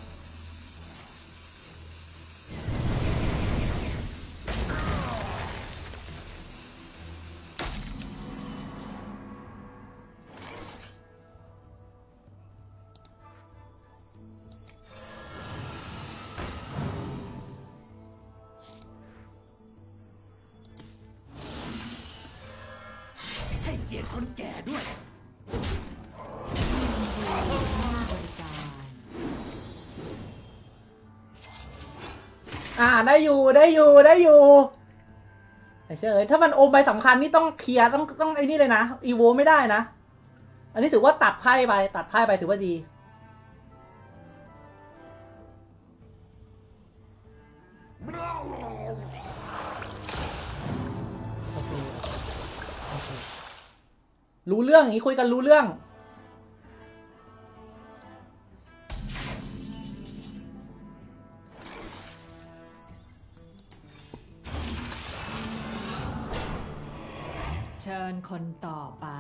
Speaker 2: ให้เกียรติคนแก่ด้วย
Speaker 1: อ่าได้อยู่ได้อยู่ได้อยู่ไอ้เชยถ้ามันโอมใบสำคัญนี่ต้องเคลียร์ต้องต้องไอ้นี่เลยนะอีโวไม่ได้นะอันนี้ถือว่าตัดไพ่ไปตัดไพ่ไปถือว่าดีรู้เรื่องอย่างนี้คุยกันรู้เรื่อง
Speaker 7: เชิญคนต่อไป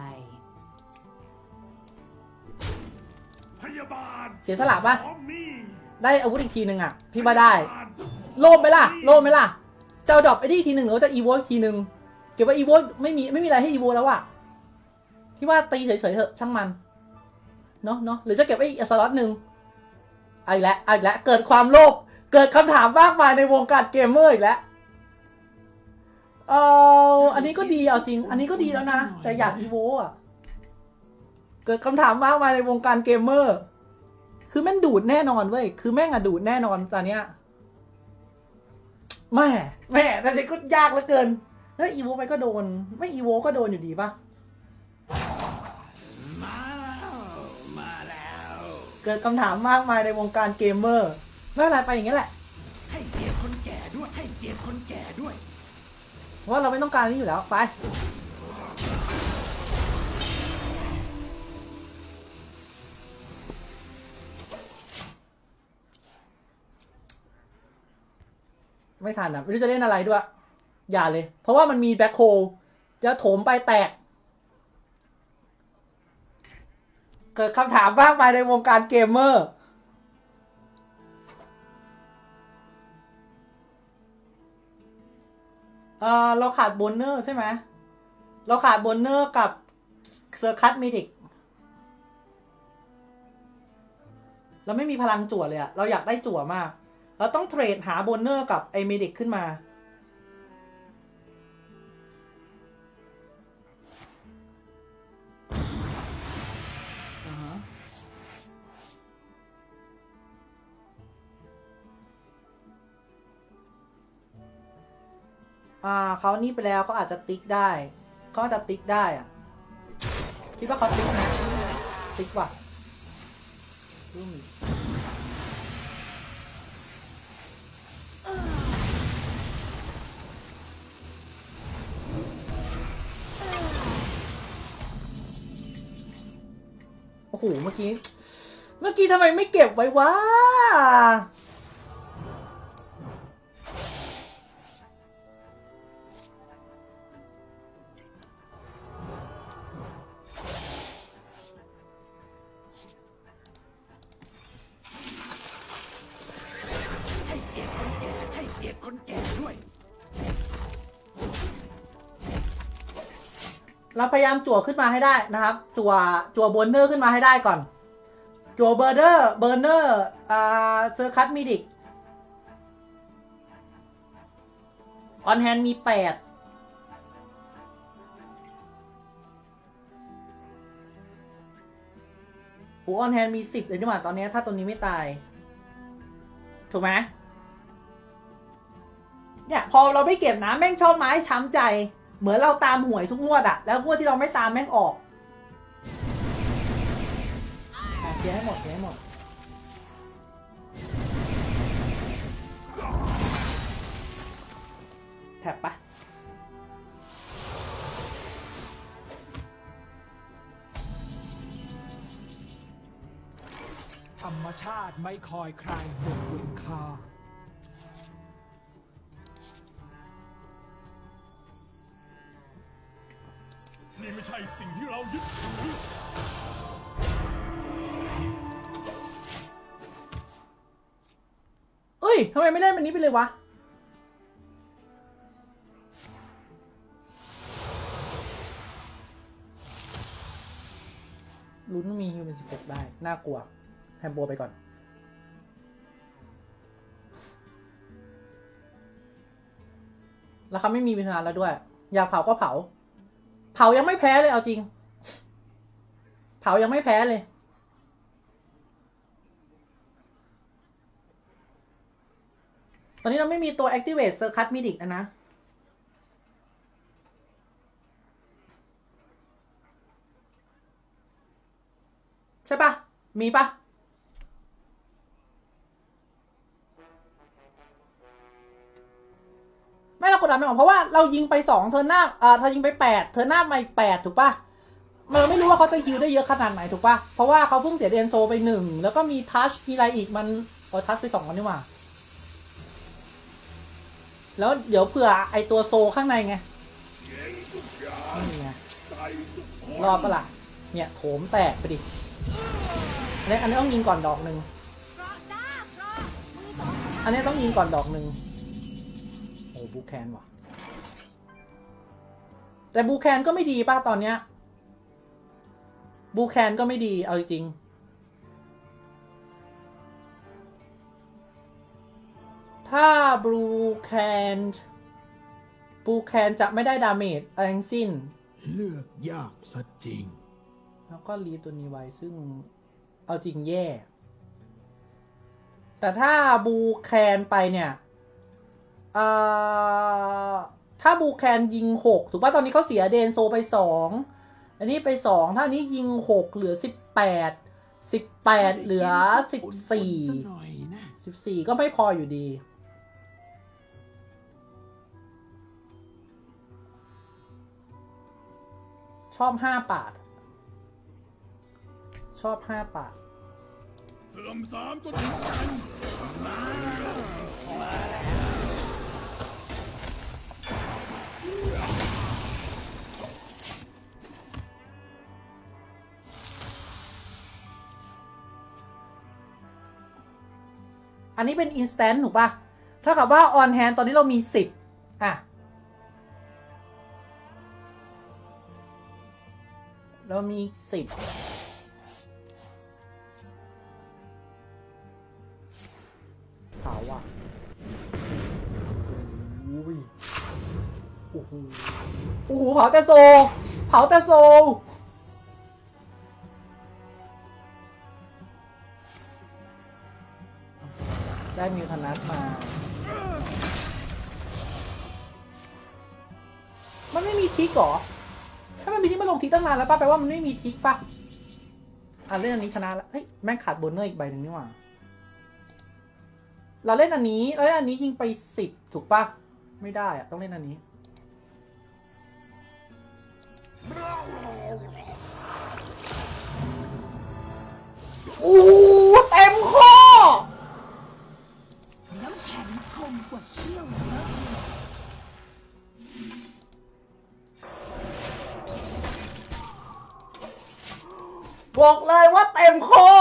Speaker 6: พยาบาล
Speaker 1: เสียสละปะ
Speaker 6: ของมี
Speaker 1: ได้อาวุธอีกทีหนึ่งอ่ะพี่ว่าได้โลภไหมล่ะโลภไหมล่ะเจ้าดรอปไอ้นี่ทีหนึ่งหรือว่าจะอีโวอีกทีหนึ่งเก็บว่าอีโวไม่มีไม่มีอะไรให้อีโวแล้วอ่ะพี่ว่าตีเฉยๆเถอะช่างมันเนาะเนาะหรือจะเก็บไอ้สล็อตหนึ่งเอาอีกแล้วเอาอีกแล้วเกิดความโลภเกิดคำถามมากมายในวงการเกมเมอร์อีกแล้วเอออันนี้ก็ดีเอาจริงอันนี้ก็ดีแล้วนะแต่อยากอีโวอ่ะเกิดคำถามมากมายในวงการเกมเมอร์คือแม่งดูดแน่นอนเว้ยคือแม่งอะดูดแน่นอนตอนเนี้ยแม่แม่แต่ก็ยากเหลือเกินแล้วอีโวไปก็โดนไม่อีโวก็โดนอยู่ดีป่ะ
Speaker 2: มาแล้วมาแล้ว
Speaker 1: เกิดคำถามมากมายในวงการเกมเมอร์ไม่เป็นไรไปอย่างนี้แหละ
Speaker 2: ให้เกียรติคนแก่ด้วยให้เกียรติคนแก่ด้วย
Speaker 1: เพราะว่าเราไม่ต้องการนี้อยู่แล้วไปไม่ทันอ่ะไม่รู้จะเล่นอะไรด้วยอย่าเลยเพราะว่ามันมีแบ็คโฮลจะโถมไปแตกเกิดคำถามมากมายในวงการเกมเมอร์เออเราขาดโบนเนอร์ใช่ไหมเราขาดโบนเนอร์กับเซอร์คัตมิดิกเราไม่มีพลังจั่วเลยอะเราอยากได้จั่วมากเราต้องเทรดหาโบนเนอร์กับไอมิดิกขึ้นมาอ่าเขานี่ไปแล้วเขาอาจจะติ๊กได้เขาอาจจะติ๊กได้อ่ะคิดว่าเขาติ๊กนะติ๊กว่ะโหเมื่อกี้เมื่อกี้ทำไมไม่เก็บไว้วะ
Speaker 2: ให้เกียรติคนแก่ให้เกียรติคนแก่ด้วย
Speaker 1: เราพยายามจั่วขึ้นมาให้ได้นะครับจั่วจั่วเบอร์เนอร์ขึ้นมาให้ได้ก่อนจั่วเบอร์เนอร์เบอร์เนอร์อ่าเซอร์คัสมิดิกออนแฮนด์มีแปดโอ้ออนแฮนด์มีสิบเลยดีกว่าตอนนี้ถ้าตัวนี้ไม่ตายถูกไหมเนี่ยพอเราไม่เก็บนะแม่งชอบไม้ช้ำใจเหมือนเราตามหวยทุกงวดอะแล้วงวดที่เราไม่ตามแม่งออกเคลียร์ให้หมดเคลียร์ให้หมดแท็บปะ
Speaker 4: ธรรมชาติไม่คอยใครบนคุณค่า
Speaker 3: นี่ไม่ใช่สิ่งที่เรายึดถือ
Speaker 1: เอ้ยทำไมไม่เล่นวันนี้ไปเลยวะลุ้นมีฮิวเป็นสิบหกได้น่ากลัวแฮมโบไปก่อนแล้วเขาไม่มีวิธานแล้วด้วยอยากเผาก็เผาเผายังไม่แพ้เลยเอาจริงเผายังไม่แพ้เลยตอนนี้เราไม่มีตัว Activate Circuit Medic นะนะใช่ปะมีปะไม่เรากดดันไม่ออกเพราะว่าเรายิงไปสองเทิร์นหน้าอ่าถ้ายิงไปแปดเทิร์นหน้ามาอีกแปดถูกปะเราไม่รู้ว่าเขาจะฮิลได้เยอะขนาดไหนถูกปะเพราะว่าเขาเพิ่งเสียเดนโซไปหนึ่งแล้วก็มีทัชมีอะไรอีกมันเอาทัชไปสองกันนี่หว่าแล้วเดี๋ยวเผื่อไอตัวโซข้างในไงนี่ไงรอบปะล่ะเนี่ยโถมแตกไปดิอันนี้อันนี้ต้องยิงก่อนดอกหนึ่งอันนี้ต้องยิงก่อนดอกหนึ่งโอ้บูแคนว่ะแต่บูแคนก็ไม่ดีป่ะตอนเนี้ยบูแคนก็ไม่ดีเอาจริงถ้าบลูแคนบลูแคนจะไม่ได้ดาเมจอะไรทั้งสิ้น
Speaker 6: เลือกยากซะจริง
Speaker 1: แล้วก็รีตัวนี้ไว้ซึ่งเอาจริงแย่แต่ถ้าบลูแคนไปเนี่ยเอ่อถ้าบลูแคนยิงหกถูกป่ะตอนนี้เขาเสียเดนโซไปสองอันนี้ไปสองถ้านี้ยิงหกเหลือสิบแปดสิบแปดเหลือสิบสี่สิบสี่ก็ไม่พออยู่ดีชอบห้าปาดชอบห้าปาด
Speaker 3: เสื่อมสามจนถึงกัน
Speaker 1: อันนี้เป็น instant ถูกป่ะเท่ากับว่า on hand ตอนนี้เรามีสิบอ่ะเรามีสิบเผาอ่ะโอ้ยโอ้โหโอ้โหเผาแต่โซเผาแต่โซได้มิวทนัสมามันไม่มีทิกหรอถ้ามันมีทิกมาลงทิกตั้งนานแล้วป่ะแปลว่ามันไม่มีทิกป่ะอ่ะเล่นอันนี้ชนะแล้วเฮ้ยแม่งขาดโบนเนอร์อีกใบหนึ่งนี่หว่าเราเล่นอันนี้เราเล่นอันนี้ยิงไปสิบถูกป่ะไม่ได้อะต้องเล่นอันนี้อู้เต็มข้อ
Speaker 5: น้ำแข็งคมกว่าเขี้ยวเยอะ
Speaker 1: บอกเลยว่าเต็มข้อ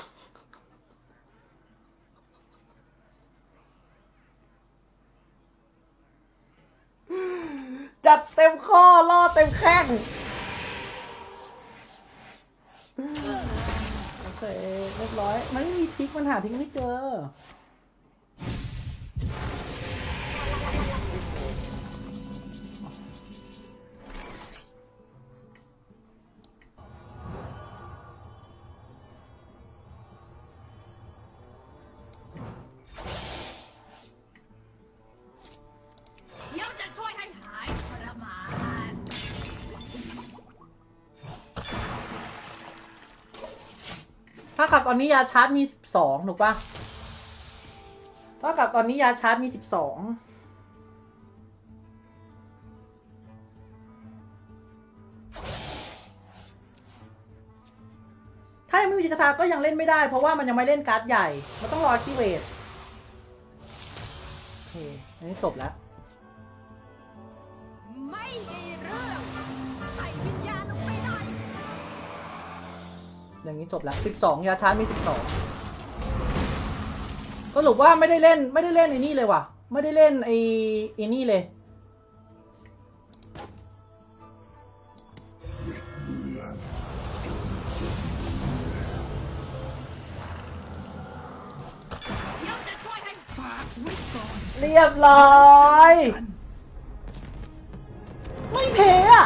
Speaker 1: จัดเต็มข้อล่อเต็มแข้งโอเคเรียบร้อยมันไม่มีทิกมันหาทิกไม่เจอ
Speaker 5: เดี๋ยวจะช่วยให้หายทรมาน
Speaker 1: ถ้ากับตอนนี้ยาชาร์จมีสิบสองถูกปะถ้ากับตอนนี้ยาชาร์จมีสิบสองถ้ายังไม่มีจิกาทาก็ยังเล่นไม่ได้เพราะว่ามันยังไม่เล่นการ์ดใหญ่มันต้องรอที่เวทโอเคอันนี้จบแล้ว
Speaker 5: ไม่มีเรื่องใส่วิญญาณลงไปหน่อย
Speaker 1: อย่างนี้จบแล้วสิบสองยาชาร์จมีสิบสองสรุปว่าไม่ได้เล่นไม่ได้เล่นไอ้นี่เลยว่ะไม่ได้เล่นไอ้ไอ้นี่เลย
Speaker 5: เดี๋ยวจะช่วยให้ฝากไว้ก่อน
Speaker 1: เรียบร้อยไม่แพ้อะ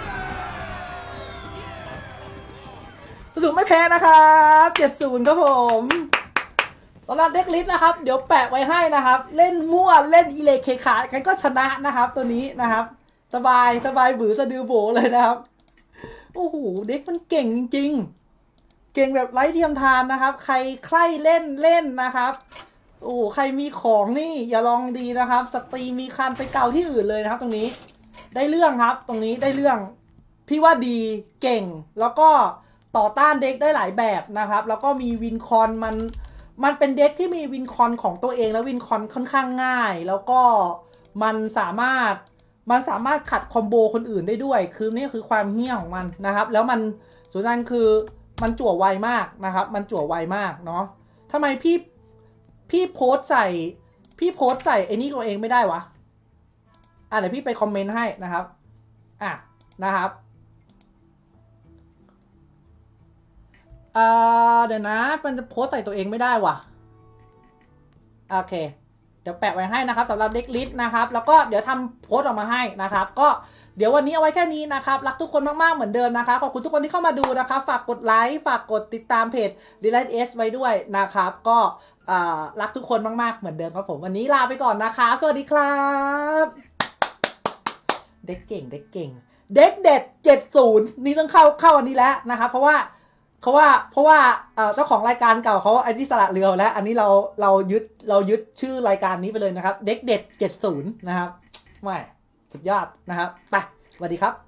Speaker 1: สรุปไม่แพ้นะครับเจ็ดศูนย์ครับผมสำหรับเด็กลิสต์นะครับเดี๋ยวแปะไว้ให้นะครับเล่นมั่วเล่นอิเลเคขากันก็ชนะนะครับตัวนี้นะครับสบายสบายบือสะดือโบเลยนะครับโอ้โหเด็กมันเก่งจริงๆเก่งแบบไร้เทียมทานนะครับใครใครเล่นเล่นนะครับโอ้ใครมีของนี่อย่าลองดีนะครับสตรีมีคันไปเก่าที่อื่นเลยนะครับตรงนี้ได้เรื่องครับตรงนี้ได้เรื่องพี่ว่าดีเก่งแล้วก็ต่อต้านเด็กได้หลายแบบนะครับแล้วก็มีวินคอนมันมันเป็นเด็กที่มีวินคอนของตัวเองแล้ววินคอนค่อนข้างง่ายแล้วก็มันสามารถมันสามารถขัดคอมโบคนอื่นได้ด้วยคือนี่คือความเหี้ยของมันนะครับแล้วมันส่วนนั้นคือมันจั่วไวมากนะครับมันจั่วไวมากเนาะทำไมพี่พี่โพสใส่พี่โพสใส่ไอ้นี่ตัวเองไม่ได้วะอ่ะเดี๋ยวพี่ไปคอมเมนต์ให้นะครับอ่ะนะครับอ่าเดี๋ยวนะมันจะโพสใส่ตัวเองไม่ได้ว่ะโอเคเดี๋ยวแปะไว้ให้นะครับสำหรับเด็กลิสต์นะครับแล้วก็เดี๋ยวทำโพสออกมาให้นะครับก็เดี๋ยววันนี้เอาไว้แค่นี้นะครับรักทุกคนมากๆเหมือนเดิมนะครับขอบคุณทุกคนที่เข้ามาดูนะครับฝากกดไลค์ฝากกดติดตามเพจ Delight S ไว้ด้วยนะครับก็รักทุกคนมากๆเหมือนเดิมครับผมวันนี้ลาไปก่อนนะคะสวัสดีครับเด็กเก่งเด็กเก่งเด็กเด็ดเจ็ดศูนย์นี่ต้องเข้าเข้าอันนี้แล้วนะครับเพราะว่าเพราะว่าเพราะว่าเจ้าของรายการเก่าเขาไอ้ที่สละเรือแล้วอันนี้เราเรายึดเรายึดชื่อรายการนี้ไปเลยนะครับเด็กเด็ดเจ็ดศูนย์นะครับแหมสุดยอดนะครับไปสวัสดีครับ